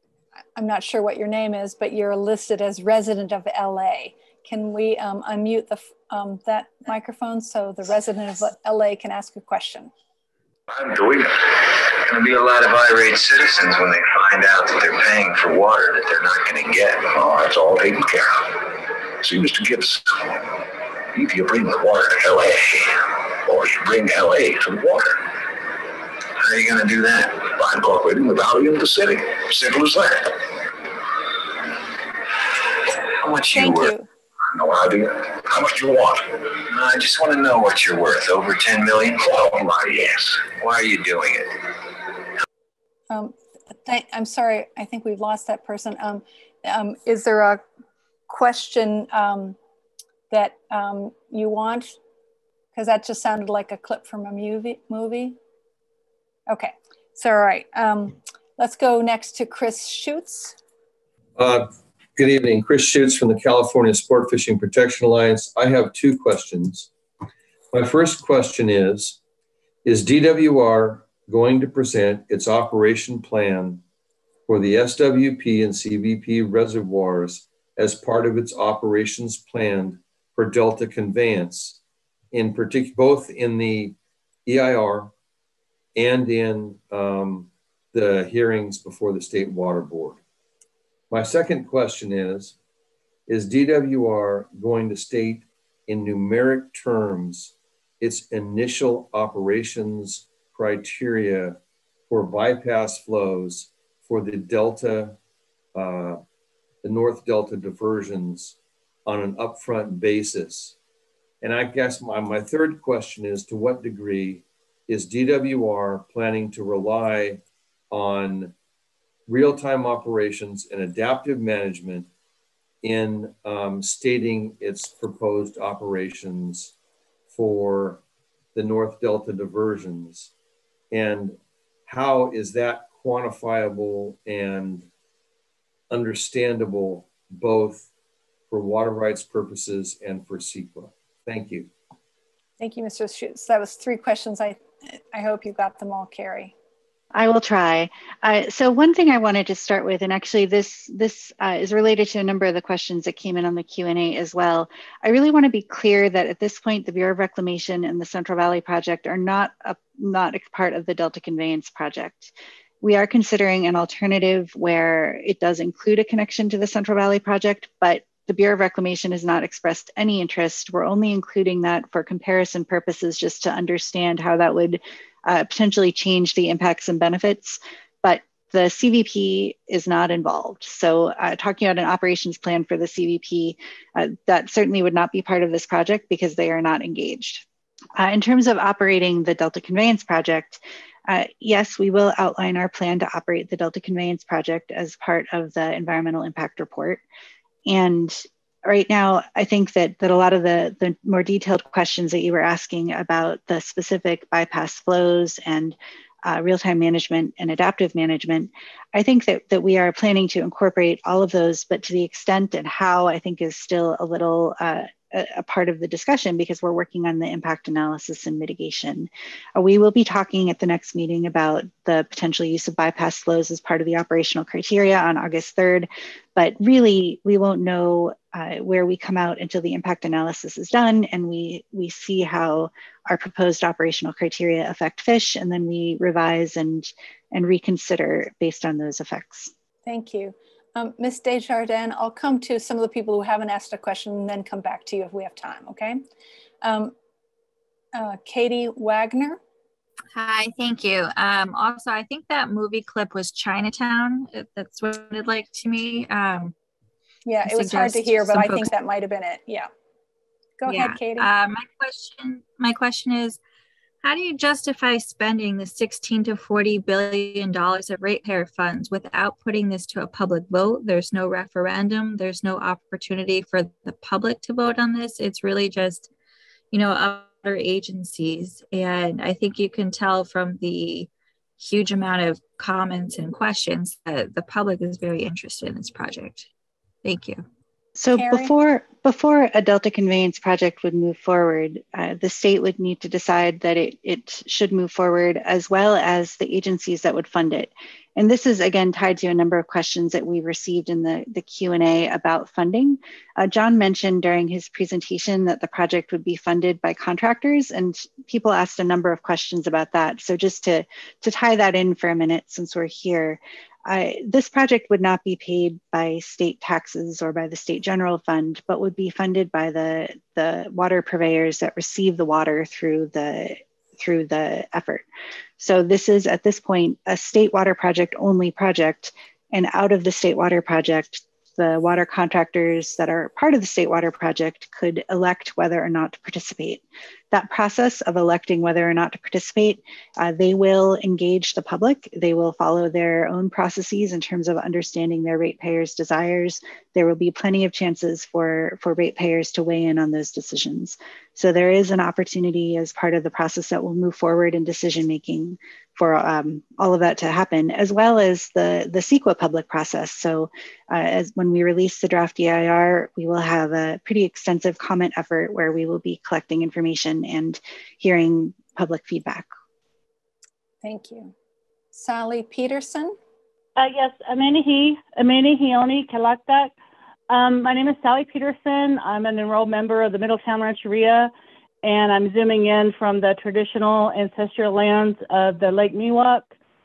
I'm not sure what your name is, but you're listed as resident of L A. Can we um, unmute the, um, that microphone so the resident of L A can ask a question? I'm doing it. There's going to be a lot of irate citizens when they find out that they're paying for water that they're not going to get. Well, that's all taken care of. See, Mister Gibbs, if you bring the water to L A, or you bring L A to the water, how are you going to do that? By incorporating the value of the city. Simple as that. How much Thank you worth? you. No idea. How much do you want? I just want to know what you're worth. Over ten million? Oh my, yes. Why are you doing it? Um, th I'm sorry, I think we've lost that person. Um, um, is there a question um, that um, you want? Because that just sounded like a clip from a movie. movie. Okay, so all right. Um, let's go next to Chris Schutz. Uh, Good evening. Chris Schutz from the California Sport Fishing Protection Alliance. I have two questions. My first question is, is D W R going to present its operation plan for the S W P and C V P reservoirs as part of its operations plan for Delta Conveyance, in particular, both in the E I R and in um, the hearings before the State Water Board? My second question is, is D W R going to state in numeric terms its initial operations criteria for bypass flows for the Delta, uh, the North Delta diversions on an upfront basis? And I guess my, my third question is, to what degree is D W R planning to rely on real-time operations and adaptive management in um, stating its proposed operations for the North Delta diversions? And how is that quantifiable and understandable both for water rights purposes and for C E Q A? Thank you. Thank you, Mister Schutz. That was three questions. I, I hope you got them all, Carrie. I will try. Uh, so one thing I wanted to start with, and actually this this uh, is related to a number of the questions that came in on the Q and A as well. I really want to be clear that at this point, the Bureau of Reclamation and the Central Valley Project are not a, not a part of the Delta Conveyance Project. We are considering an alternative where it does include a connection to the Central Valley Project, but the Bureau of Reclamation has not expressed any interest. We're only including that for comparison purposes, just to understand how that would Uh, potentially change the impacts and benefits, but the C V P is not involved. So uh, talking about an operations plan for the C V P, uh, that certainly would not be part of this project because they are not engaged. Uh, in terms of operating the Delta Conveyance Project, uh, yes, we will outline our plan to operate the Delta Conveyance Project as part of the environmental impact report. And right now, I think that, that a lot of the, the more detailed questions that you were asking about the specific bypass flows and uh, real-time management and adaptive management, I think that, that we are planning to incorporate all of those, but to the extent and how, I think is still a little uh, a, a part of the discussion, because we're working on the impact analysis and mitigation. Uh, we will be talking at the next meeting about the potential use of bypass flows as part of the operational criteria on August third, but really we won't know Uh, where we come out until the impact analysis is done and we, we see how our proposed operational criteria affect fish, and then we revise and, and reconsider based on those effects. Thank you. Um, Miz Desjardins, I'll come to some of the people who haven't asked a question and then come back to you if we have time, okay? Um, uh, Katie Wagner. Hi, thank you. Um, also, I think that movie clip was Chinatown. That's what it looked like to me. Um, Yeah, it was hard to hear, but I think that might have been it. Yeah. Go yeah. ahead, Katie. Uh, my question, my question is, how do you justify spending the sixteen to forty billion dollars of ratepayer funds without putting this to a public vote? There's no referendum. There's no opportunity for the public to vote on this. It's really just, you know, other agencies. And I think you can tell from the huge amount of comments and questions that the public is very interested in this project. Thank you. So Carrie? before before a Delta Conveyance Project would move forward, uh, the state would need to decide that it, it should move forward, as well as the agencies that would fund it. And this is, again, tied to a number of questions that we received in the, the Q and A about funding. Uh, John mentioned during his presentation that the project would be funded by contractors, and people asked a number of questions about that. So just to, to tie that in for a minute, since we're here, I, this project would not be paid by state taxes or by the state general fund, but would be funded by the, the water purveyors that receive the water through the, through the effort. So this is, at this point, a state water project only project, and out of the state water project, the water contractors that are part of the state water project could elect whether or not to participate. that process of electing whether or not to participate, uh, they will engage the public. They will follow their own processes in terms of understanding their ratepayers' desires. There will be plenty of chances for, for ratepayers to weigh in on those decisions. So there is an opportunity as part of the process that will move forward in decision-making for um, all of that to happen, as well as the, the C E Q A public process. So uh, as when we release the draft E I R, we will have a pretty extensive comment effort where we will be collecting information and hearing public feedback. Thank you. Sally Peterson. Uh, yes, Amenihi, Amenihi Oni Kalaktak. Um, my name is Sally Peterson. I'm an enrolled member of the Middletown Rancheria, and I'm zooming in from the traditional ancestral lands of the Lake Miwok,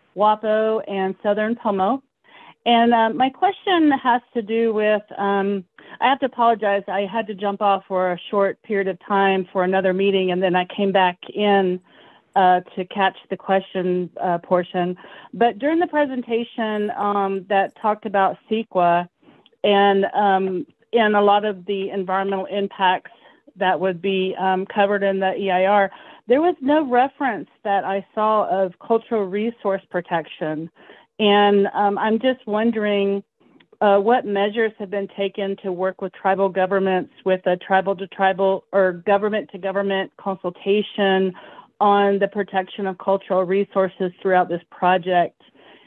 Wapo, and Southern Pomo. And uh, my question has to do with, um, I have to apologize, I had to jump off for a short period of time for another meeting, and then I came back in uh, to catch the question uh, portion. But during the presentation um, that talked about C E Q A and, um, and a lot of the environmental impacts that would be um, covered in the E I R, there was no reference that I saw of cultural resource protection. And um, I'm just wondering uh, what measures have been taken to work with tribal governments with a tribal to tribal or government to government consultation on the protection of cultural resources throughout this project,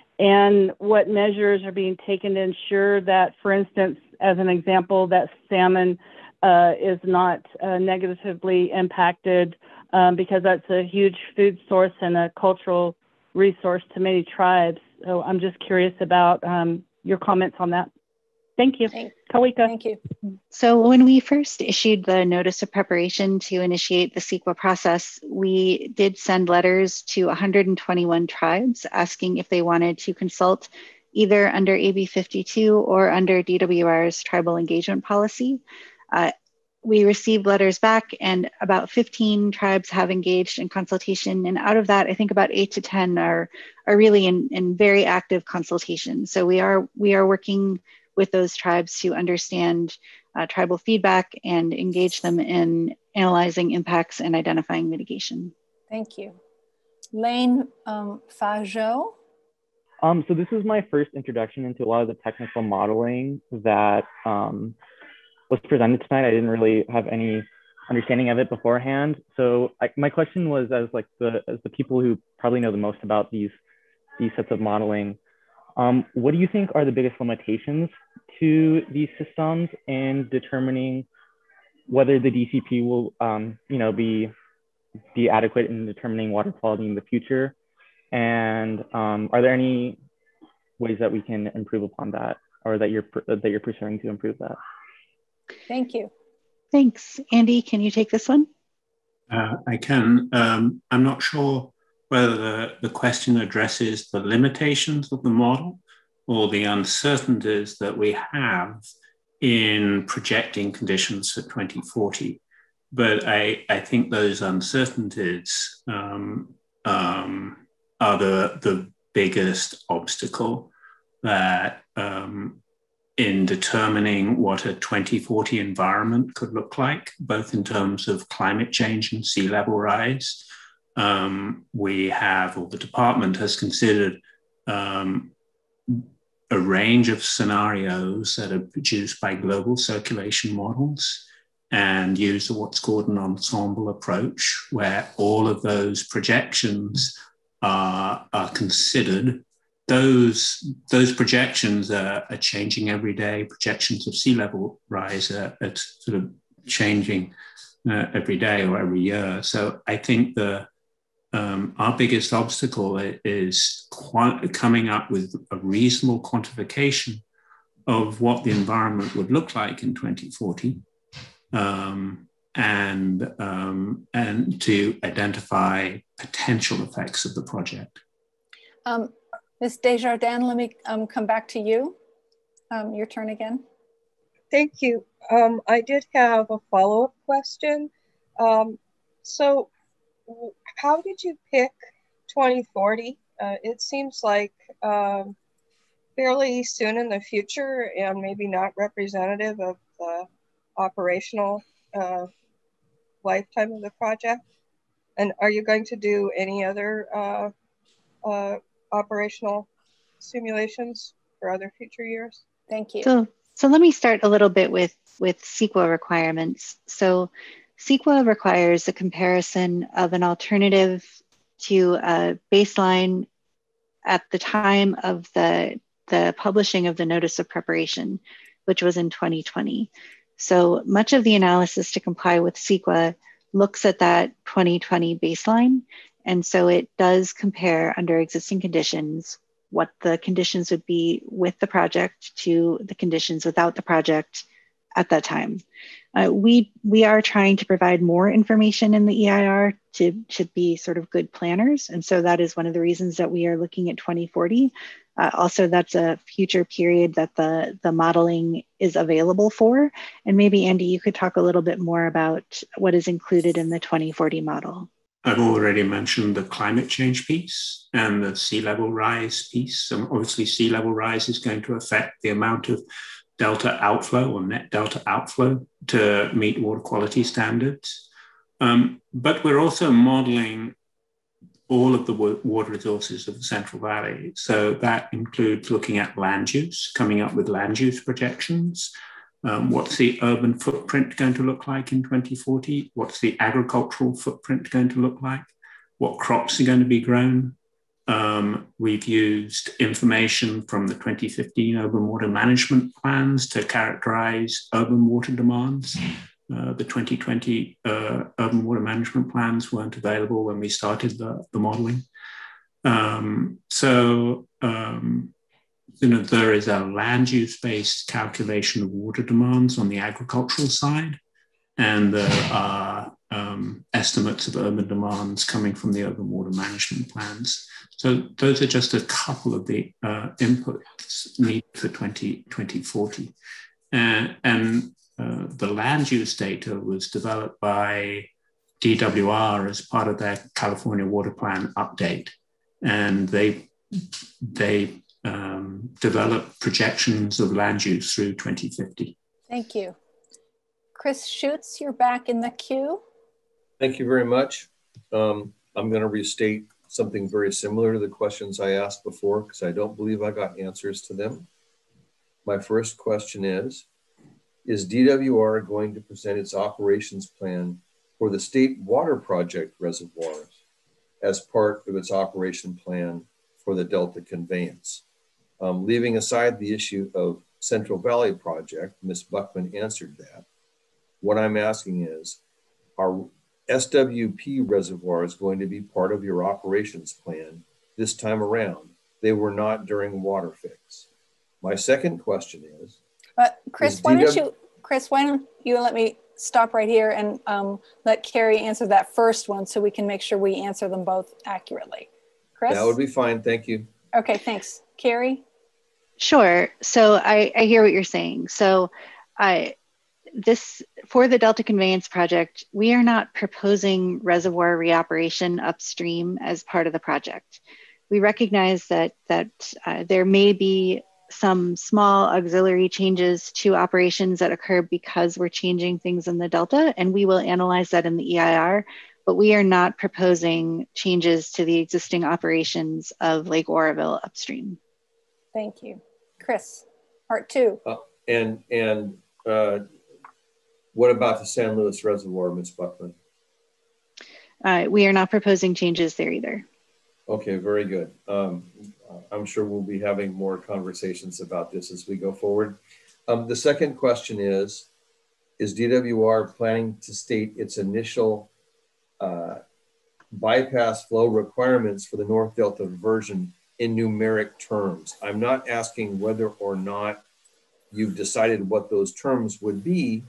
and what measures are being taken to ensure that, for instance, as an example, that salmon Uh, is not uh, negatively impacted um, because that's a huge food source and a cultural resource to many tribes. So I'm just curious about um, your comments on that. Thank you. Kawika. Thank you. So when we first issued the notice of preparation to initiate the C E Q A process, we did send letters to one hundred twenty-one tribes asking if they wanted to consult either under A B fifty-two or under D W R's tribal engagement policy. Uh, we received letters back, and about fifteen tribes have engaged in consultation. And out of that, I think about eight to ten are, are really in, in very active consultation. So we are, we are working with those tribes to understand uh, tribal feedback and engage them in analyzing impacts and identifying mitigation. Thank you. Lane um, Fajo. Um, so this is my first introduction into a lot of the technical modeling that um, was presented tonight. I didn't really have any understanding of it beforehand. So I, my question was, as like the as the people who probably know the most about these these sets of modeling, um, what do you think are the biggest limitations to these systems in determining whether the D C P will, um, you know, be be adequate in determining water quality in the future? And um, are there any ways that we can improve upon that, or that you're that you're pursuing to improve that? Thank you. Thanks. Andy, can you take this one? Uh, I can. Um, I'm not sure whether the, the question addresses the limitations of the model or the uncertainties that we have in projecting conditions for twenty forty. But I, I think those uncertainties um, um, are the, the biggest obstacle that um, in determining what a twenty forty environment could look like, both in terms of climate change and sea level rise. Um, we have, or the department has considered um, a range of scenarios that are produced by global circulation models and use what's called an ensemble approach, where all of those projections are, are considered. Those, those projections are, are changing every day. Projections of sea level rise are, are sort of changing uh, every day or every year. So I think the um, our biggest obstacle is coming up with a reasonable quantification of what the environment would look like in twenty forty, um, and, um, and to identify potential effects of the project. Um, Miz Desjardins, let me um, come back to you. Um, your turn again. Thank you. Um, I did have a follow-up question. Um, so how did you pick twenty forty? Uh, it seems like um, fairly soon in the future and maybe not representative of the operational uh, lifetime of the project? And are you going to do any other uh, uh, operational simulations for other future years? Thank you. So, so let me start a little bit with, with S W P requirements. So S W P requires a comparison of an alternative to a baseline at the time of the, the publishing of the notice of preparation, which was in twenty twenty. So much of the analysis to comply with S W P looks at that twenty twenty baseline. And so it does compare under existing conditions what the conditions would be with the project to the conditions without the project at that time. Uh, we, we are trying to provide more information in the E I R to, to be sort of good planners. And so that is one of the reasons that we are looking at twenty forty. Uh, also, that's a future period that the, the modeling is available for. And maybe, Andy, you could talk a little bit more about what is included in the twenty forty model. I've already mentioned the climate change piece and the sea level rise piece. And obviously, sea level rise is going to affect the amount of delta outflow or net delta outflow to meet water quality standards. Um, but we're also modeling all of the water resources of the Central Valley. So that includes looking at land use, coming up with land use projections. Um, what's the urban footprint going to look like in twenty forty? What's the agricultural footprint going to look like? What crops are going to be grown? Um, we've used information from the twenty fifteen urban water management plans to characterize urban water demands. Uh, the twenty twenty uh, urban water management plans weren't available when we started the, the modeling. Um, so, um, you know, there is a land use-based calculation of water demands on the agricultural side, and there are um, estimates of urban demands coming from the urban water management plans. So those are just a couple of the uh, inputs needed for twenty forty. Uh, and uh, the land use data was developed by D W R as part of their California Water Plan update. And they, they um, developed projections of land use through twenty fifty. Thank you. Chris Schutz, you're back in the queue. Thank you very much. Um, I'm going to restate something very similar to the questions I asked before because I don't believe I got answers to them. My first question is, is D W R going to present its operations plan for the State Water Project reservoirs as part of its operation plan for the Delta Conveyance? Um, leaving aside the issue of Central Valley Project, Miz Buckman answered that. What I'm asking is, are S W P reservoirs going to be part of your operations plan this time around? They were not during water fix. My second question is, uh, Chris, is why D W don't you, Chris, why don't you let me stop right here and um, let Carrie answer that first one so we can make sure we answer them both accurately. Chris? That would be fine, thank you. Okay, thanks. Carrie? Sure. So I, I hear what you're saying. So I, this, for the Delta Conveyance Project, we are not proposing reservoir reoperation upstream as part of the project. We recognize that, that uh, there may be some small auxiliary changes to operations that occur because we're changing things in the Delta, and we will analyze that in the E I R, but we are not proposing changes to the existing operations of Lake Oroville upstream. Thank you. Chris, part two. Uh, and and uh, what about the San Luis Reservoir, Miz Buckman? Uh, we are not proposing changes there either. Okay, very good. Um, I'm sure we'll be having more conversations about this as we go forward. Um, the second question is, is D W R planning to state its initial uh, bypass flow requirements for the North Delta diversion in numeric terms? I'm not asking whether or not you've decided what those terms would be,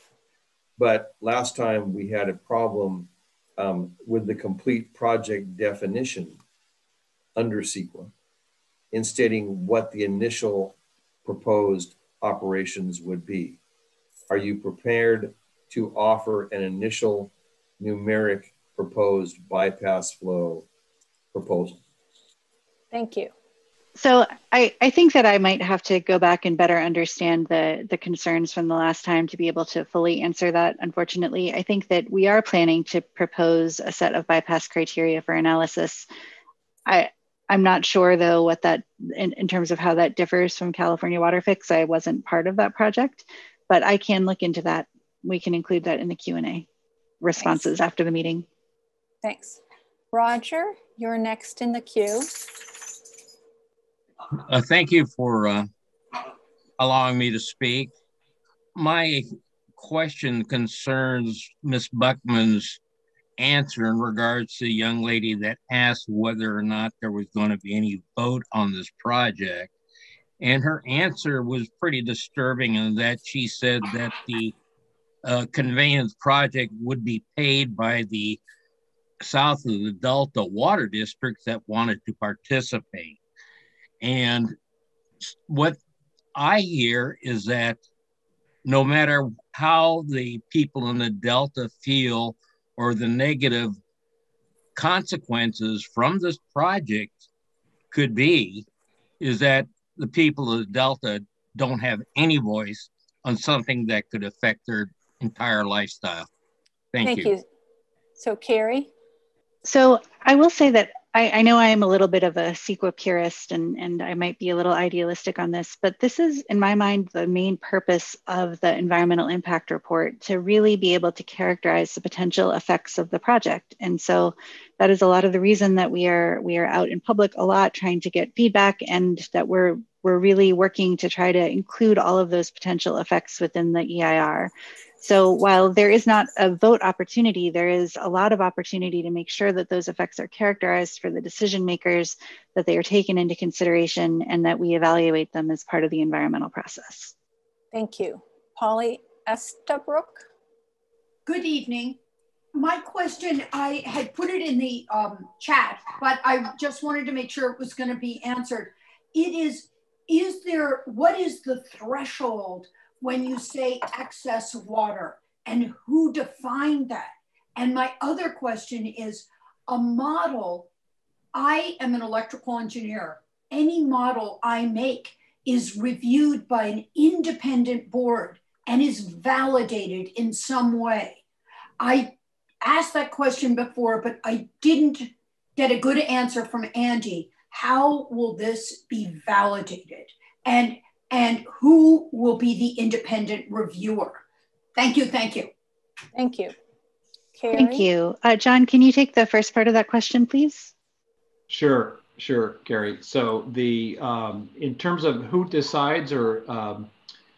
but last time we had a problem um, with the complete project definition under S W P in stating what the initial proposed operations would be. Are you prepared to offer an initial numeric proposed bypass flow proposal? Thank you. So I, I think that I might have to go back and better understand the, the concerns from the last time to be able to fully answer that. Unfortunately, I think that we are planning to propose a set of bypass criteria for analysis. I, I'm not sure though what that, in, in terms of how that differs from California Water Fix. I wasn't part of that project, but I can look into that. We can include that in the Q and A responses Thanks. After the meeting. Thanks. Roger, you're next in the queue. Uh, thank you for uh, allowing me to speak. My question concerns Miz Buckman's answer in regards to the young lady that asked whether or not there was going to be any vote on this project. And her answer was pretty disturbing in that she said that the uh, conveyance project would be paid by the south of the Delta water districts that wanted to participate. And what I hear is that no matter how the people in the Delta feel or the negative consequences from this project could be, is that the people of the Delta don't have any voice on something that could affect their entire lifestyle. Thank, Thank you. you. So Carrie? So I will say that I, I know I am a little bit of a S W P purist and, and I might be a little idealistic on this, but this is, in my mind, the main purpose of the environmental impact report, to really be able to characterize the potential effects of the project. And so that is a lot of the reason that we are we are out in public a lot trying to get feedback, and that we're we're really working to try to include all of those potential effects within the E I R. So while there is not a vote opportunity, there is a lot of opportunity to make sure that those effects are characterized for the decision makers, that they are taken into consideration, and that we evaluate them as part of the environmental process. Thank you. Polly Estabrook. Good evening. My question, I had put it in the um, chat, but I just wanted to make sure it was going to be answered. It is, is there, what is the threshold when you say excess water, and who defined that? And my other question is, a model, I am an electrical engineer. Any model I make is reviewed by an independent board and is validated in some way. I asked that question before, but I didn't get a good answer from Andy. How will this be validated? And And who will be the independent reviewer? Thank you, thank you. Thank you. Carrie? Thank you. Uh, John, can you take the first part of that question, please? Sure, sure, Carrie. So the um, in terms of who decides, or um,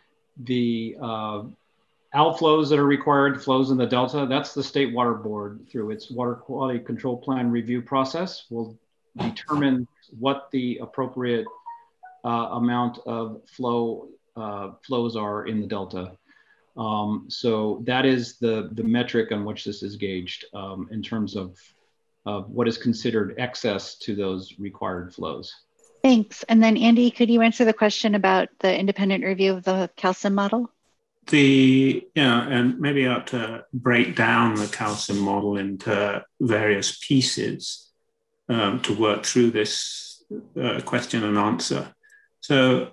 the uh, outflows that are required, flows in the Delta, that's the State Water Board through its Water Quality Control Plan review process will determine what the appropriate Uh, amount of flow uh, flows are in the Delta. Um, so that is the, the metric on which this is gauged um, in terms of, of what is considered excess to those required flows. Thanks. And then Andy, could you answer the question about the independent review of the calcium model? The, yeah, and maybe I ought to break down the calcium model into various pieces um, to work through this uh, question and answer. So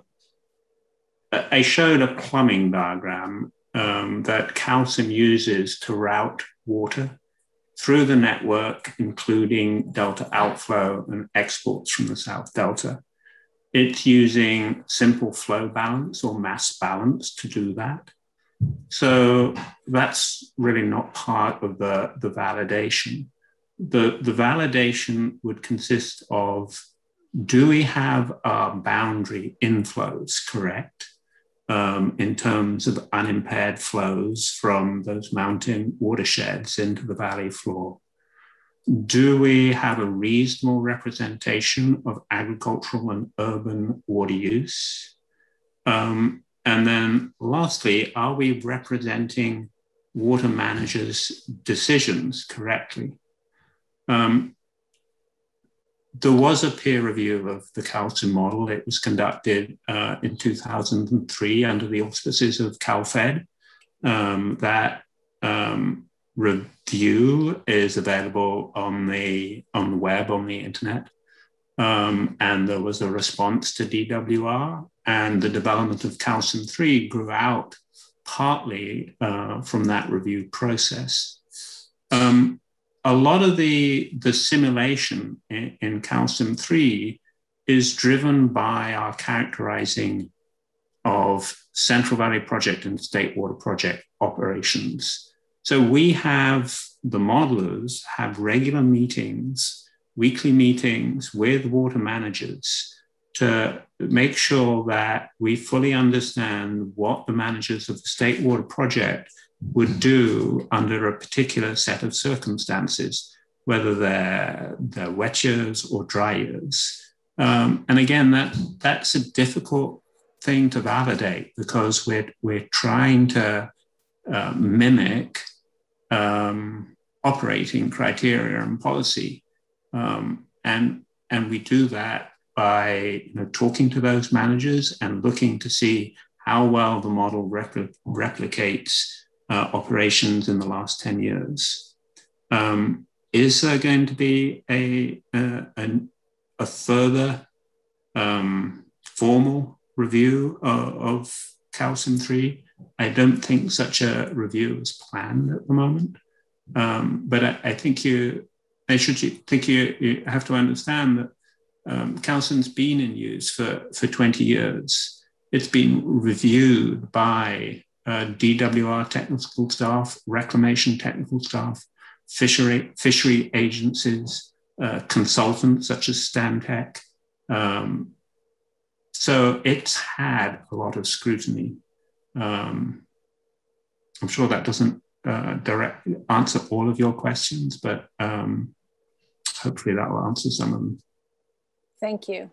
I showed a plumbing diagram um, that calcium uses to route water through the network, including Delta outflow and exports from the South Delta. It's using simple flow balance or mass balance to do that. So that's really not part of the, the validation. The, the validation would consist of, do we have our boundary inflows correct um, in terms of unimpaired flows from those mountain watersheds into the valley floor? Do we have a reasonable representation of agricultural and urban water use? Um, and then lastly, are we representing water managers' decisions correctly? Um, There was a peer review of the calcium model. It was conducted uh, in two thousand three under the auspices of CalFed. Um, that um, review is available on the, on the web, on the internet. Um, and there was a response to D W R, and the development of calcium three grew out partly uh, from that review process. Um, a lot of the, the simulation in, in calcium three is driven by our characterizing of Central Valley Project and State Water Project operations. So we have, the modelers have regular meetings, weekly meetings with water managers to make sure that we fully understand what the managers of the State Water Project would do under a particular set of circumstances, whether they're, they're wet years or dry years. Um, and again, that, that's a difficult thing to validate because we're, we're trying to uh, mimic um, operating criteria and policy. Um, and, and we do that by you know, talking to those managers and looking to see how well the model repl replicates uh, operations in the last ten years. Um, is there going to be a, a, a, a further um, formal review of, of calcium three? I don't think such a review is planned at the moment. Um, but I, I think you, I should think you, you have to understand that um, calcium's been in use for, for twenty years. It's been reviewed by uh, D W R technical staff, reclamation technical staff, fishery, fishery agencies, uh, consultants such as Stantec. Um, so it's had a lot of scrutiny. Um, I'm sure that doesn't uh, direct answer all of your questions, but um, hopefully that will answer some of them. Thank you.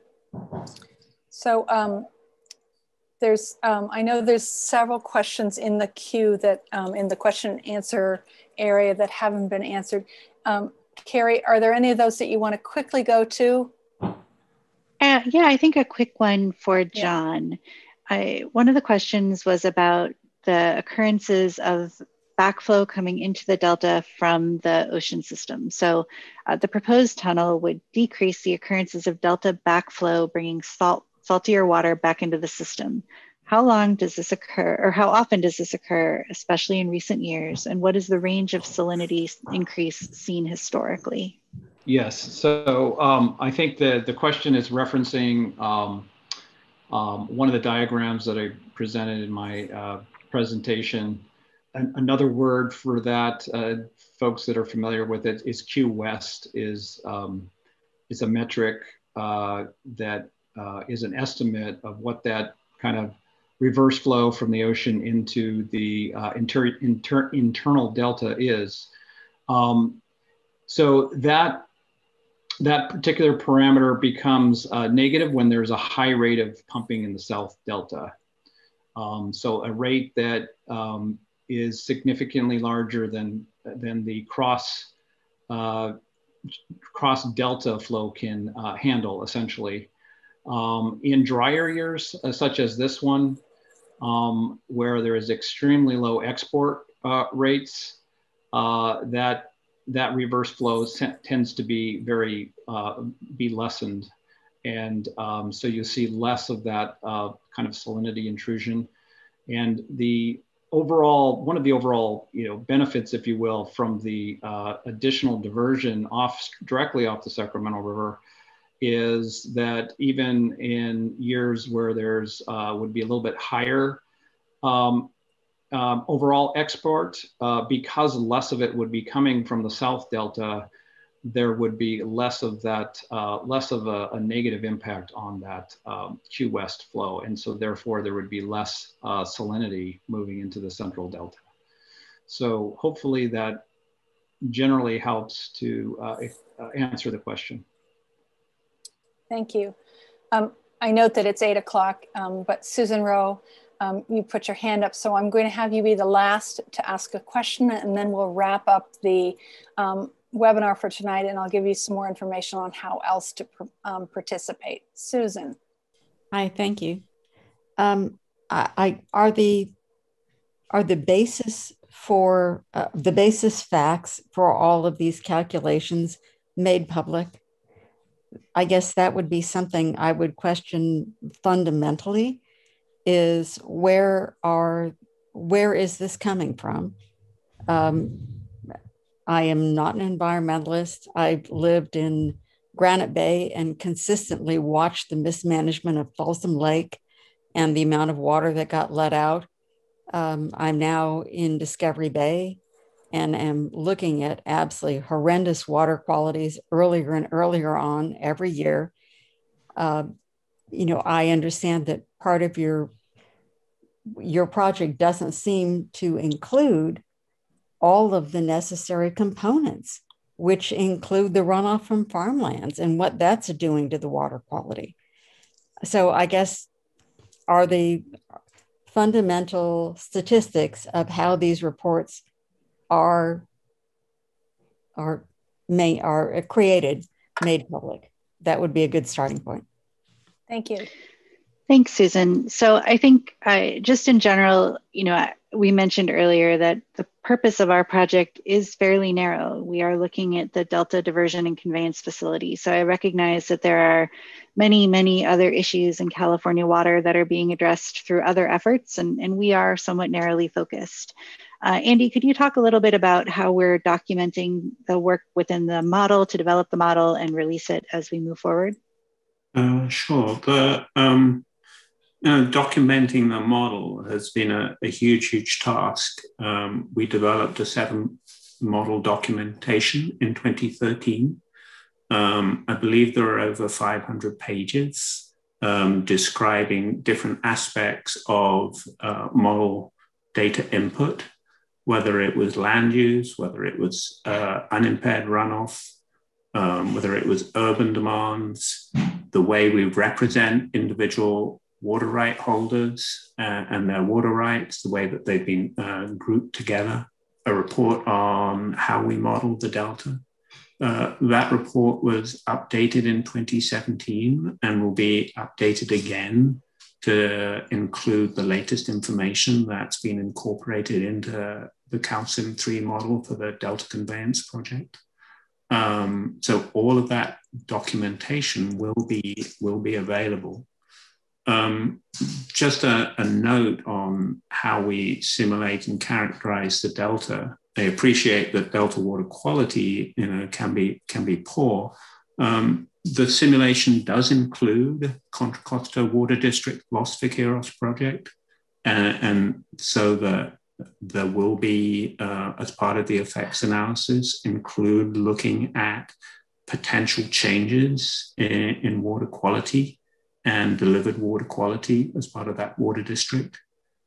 So um, there's, um, I know there's several questions in the queue that, um, in the question and answer area that haven't been answered. Um, Carrie, are there any of those that you want to quickly go to? Uh, yeah, I think a quick one for John. Yeah. I, one of the questions was about the occurrences of backflow coming into the Delta from the ocean system. So uh, the proposed tunnel would decrease the occurrences of Delta backflow, bringing salt, saltier water back into the system. How long does this occur, or how often does this occur, especially in recent years? And what is the range of salinity increase seen historically? Yes, so um, I think that the question is referencing um, um, one of the diagrams that I presented in my uh, presentation. An another word for that, uh, folks that are familiar with it, is Q West, is, um, is a metric uh, that uh, is an estimate of what that kind of reverse flow from the ocean into the uh, inter inter internal delta is. Um, so that that particular parameter becomes uh, negative when there's a high rate of pumping in the South Delta. Um, so a rate that um, is significantly larger than, than the cross, uh, cross Delta flow can uh, handle, essentially. Um, in drier years, uh, such as this one, um, where there is extremely low export uh, rates, uh, that that reverse flow tends to be very, uh, be lessened. And um, so you see less of that uh, kind of salinity intrusion. And the overall, one of the overall, you know, benefits, if you will, from the uh, additional diversion off, directly off the Sacramento River is that even in years where there's, uh, would be a little bit higher um, Um, overall export, uh, because less of it would be coming from the South Delta, there would be less of that, uh, less of a, a negative impact on that um, Q West flow. And so therefore there would be less uh, salinity moving into the Central Delta. So hopefully that generally helps to uh, uh, answer the question. Thank you. Um, I note that it's eight o'clock, um, but Susan Rowe, Um, you put your hand up, so I'm going to have you be the last to ask a question, and then we'll wrap up the um, webinar for tonight, and I'll give you some more information on how else to um, participate. Susan. Hi, thank you. Um, I, I are the are the basis for uh, the basis facts for all of these calculations made public? I guess that would be something I would question fundamentally, is where are, where is this coming from? Um, I am not an environmentalist. I've lived in Granite Bay and consistently watched the mismanagement of Folsom Lake and the amount of water that got let out. Um, I'm now in Discovery Bay and am looking at absolutely horrendous water qualities earlier and earlier on every year. Uh, you know, I understand that part of your, your project doesn't seem to include all of the necessary components, which include the runoff from farmlands and what that's doing to the water quality. So I guess, are the fundamental statistics of how these reports are, are, may, are created, made public? That would be a good starting point. Thank you. Thanks, Susan. So I think I, just in general, you know, we mentioned earlier that the purpose of our project is fairly narrow. We are looking at the Delta Diversion and Conveyance Facility. So I recognize that there are many, many other issues in California water that are being addressed through other efforts, and, and we are somewhat narrowly focused. Uh, Andy, could you talk a little bit about how we're documenting the work within the model to develop the model and release it as we move forward? Uh, sure. The, um, Uh, documenting the model has been a, a huge, huge task. Um, we developed a seven model documentation in twenty thirteen. Um, I believe there are over five hundred pages um, describing different aspects of uh, model data input, whether it was land use, whether it was uh, unimpaired runoff, um, whether it was urban demands, the way we represent individual water right holders uh, and their water rights, the way that they've been uh, grouped together, a report on how we modeled the Delta. Uh, that report was updated in twenty seventeen and will be updated again to include the latest information that's been incorporated into the CalSim three model for the Delta Conveyance Project. Um, so all of that documentation will be, will be available. Um, just a, a note on how we simulate and characterize the Delta. I appreciate that Delta water quality, you know, can be, can be poor. Um, the simulation does include Contra Costa Water District Los Vaqueros project. And, and so the, there will be, uh, as part of the effects analysis, include looking at potential changes in, in water quality and delivered water quality as part of that water district.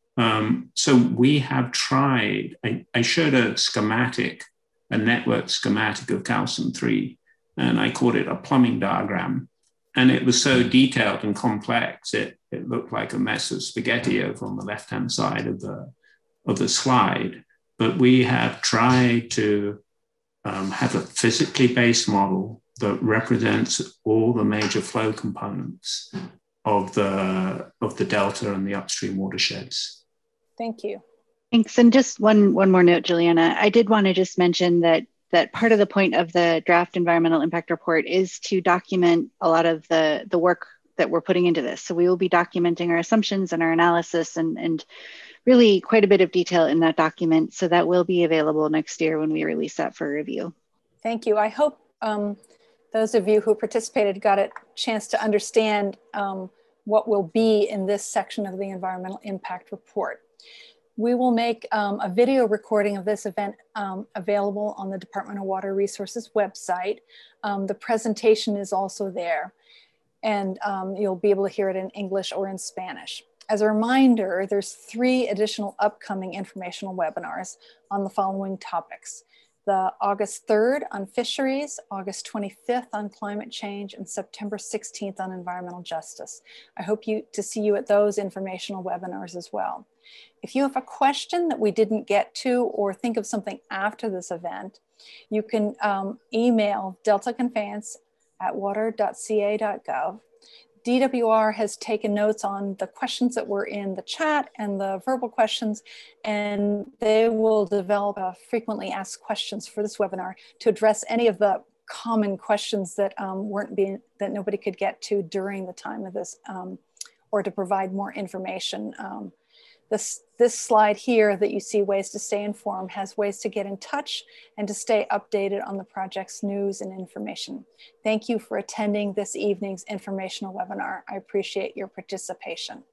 Um, so we have tried, I, I showed a schematic, a network schematic of CalSim three, and I called it a plumbing diagram. And it was so detailed and complex, it, it looked like a mess of spaghetti over on the left-hand side of the, of the slide. But we have tried to um, have a physically based model that represents all the major flow components of the, of the Delta and the upstream watersheds. Thank you. Thanks. And just one, one more note, Juliana. I did want to just mention that, that part of the point of the draft environmental impact report is to document a lot of the, the work that we're putting into this. So we will be documenting our assumptions and our analysis and, and really quite a bit of detail in that document. So that will be available next year when we release that for review. Thank you. I hope um, those of you who participated got a chance to understand um, what will be in this section of the environmental impact report. We will make um, a video recording of this event um, available on the Department of Water Resources website. Um, the presentation is also there, and um, you'll be able to hear it in English or in Spanish. As a reminder, there's three additional upcoming informational webinars on the following topics: the August third on fisheries, August twenty-fifth on climate change, and September sixteenth on environmental justice. I hope you to see you at those informational webinars as well. If you have a question that we didn't get to or think of something after this event, you can um, email delta conveyance at water dot c a dot gov. D W R has taken notes on the questions that were in the chat and the verbal questions, and they will develop a frequently asked questions for this webinar to address any of the common questions that um, weren't being, that nobody could get to during the time of this, um, or to provide more information. Um, this, this slide here that you see, ways to stay informed, has ways to get in touch and to stay updated on the project's news and information. Thank you for attending this evening's informational webinar. I appreciate your participation.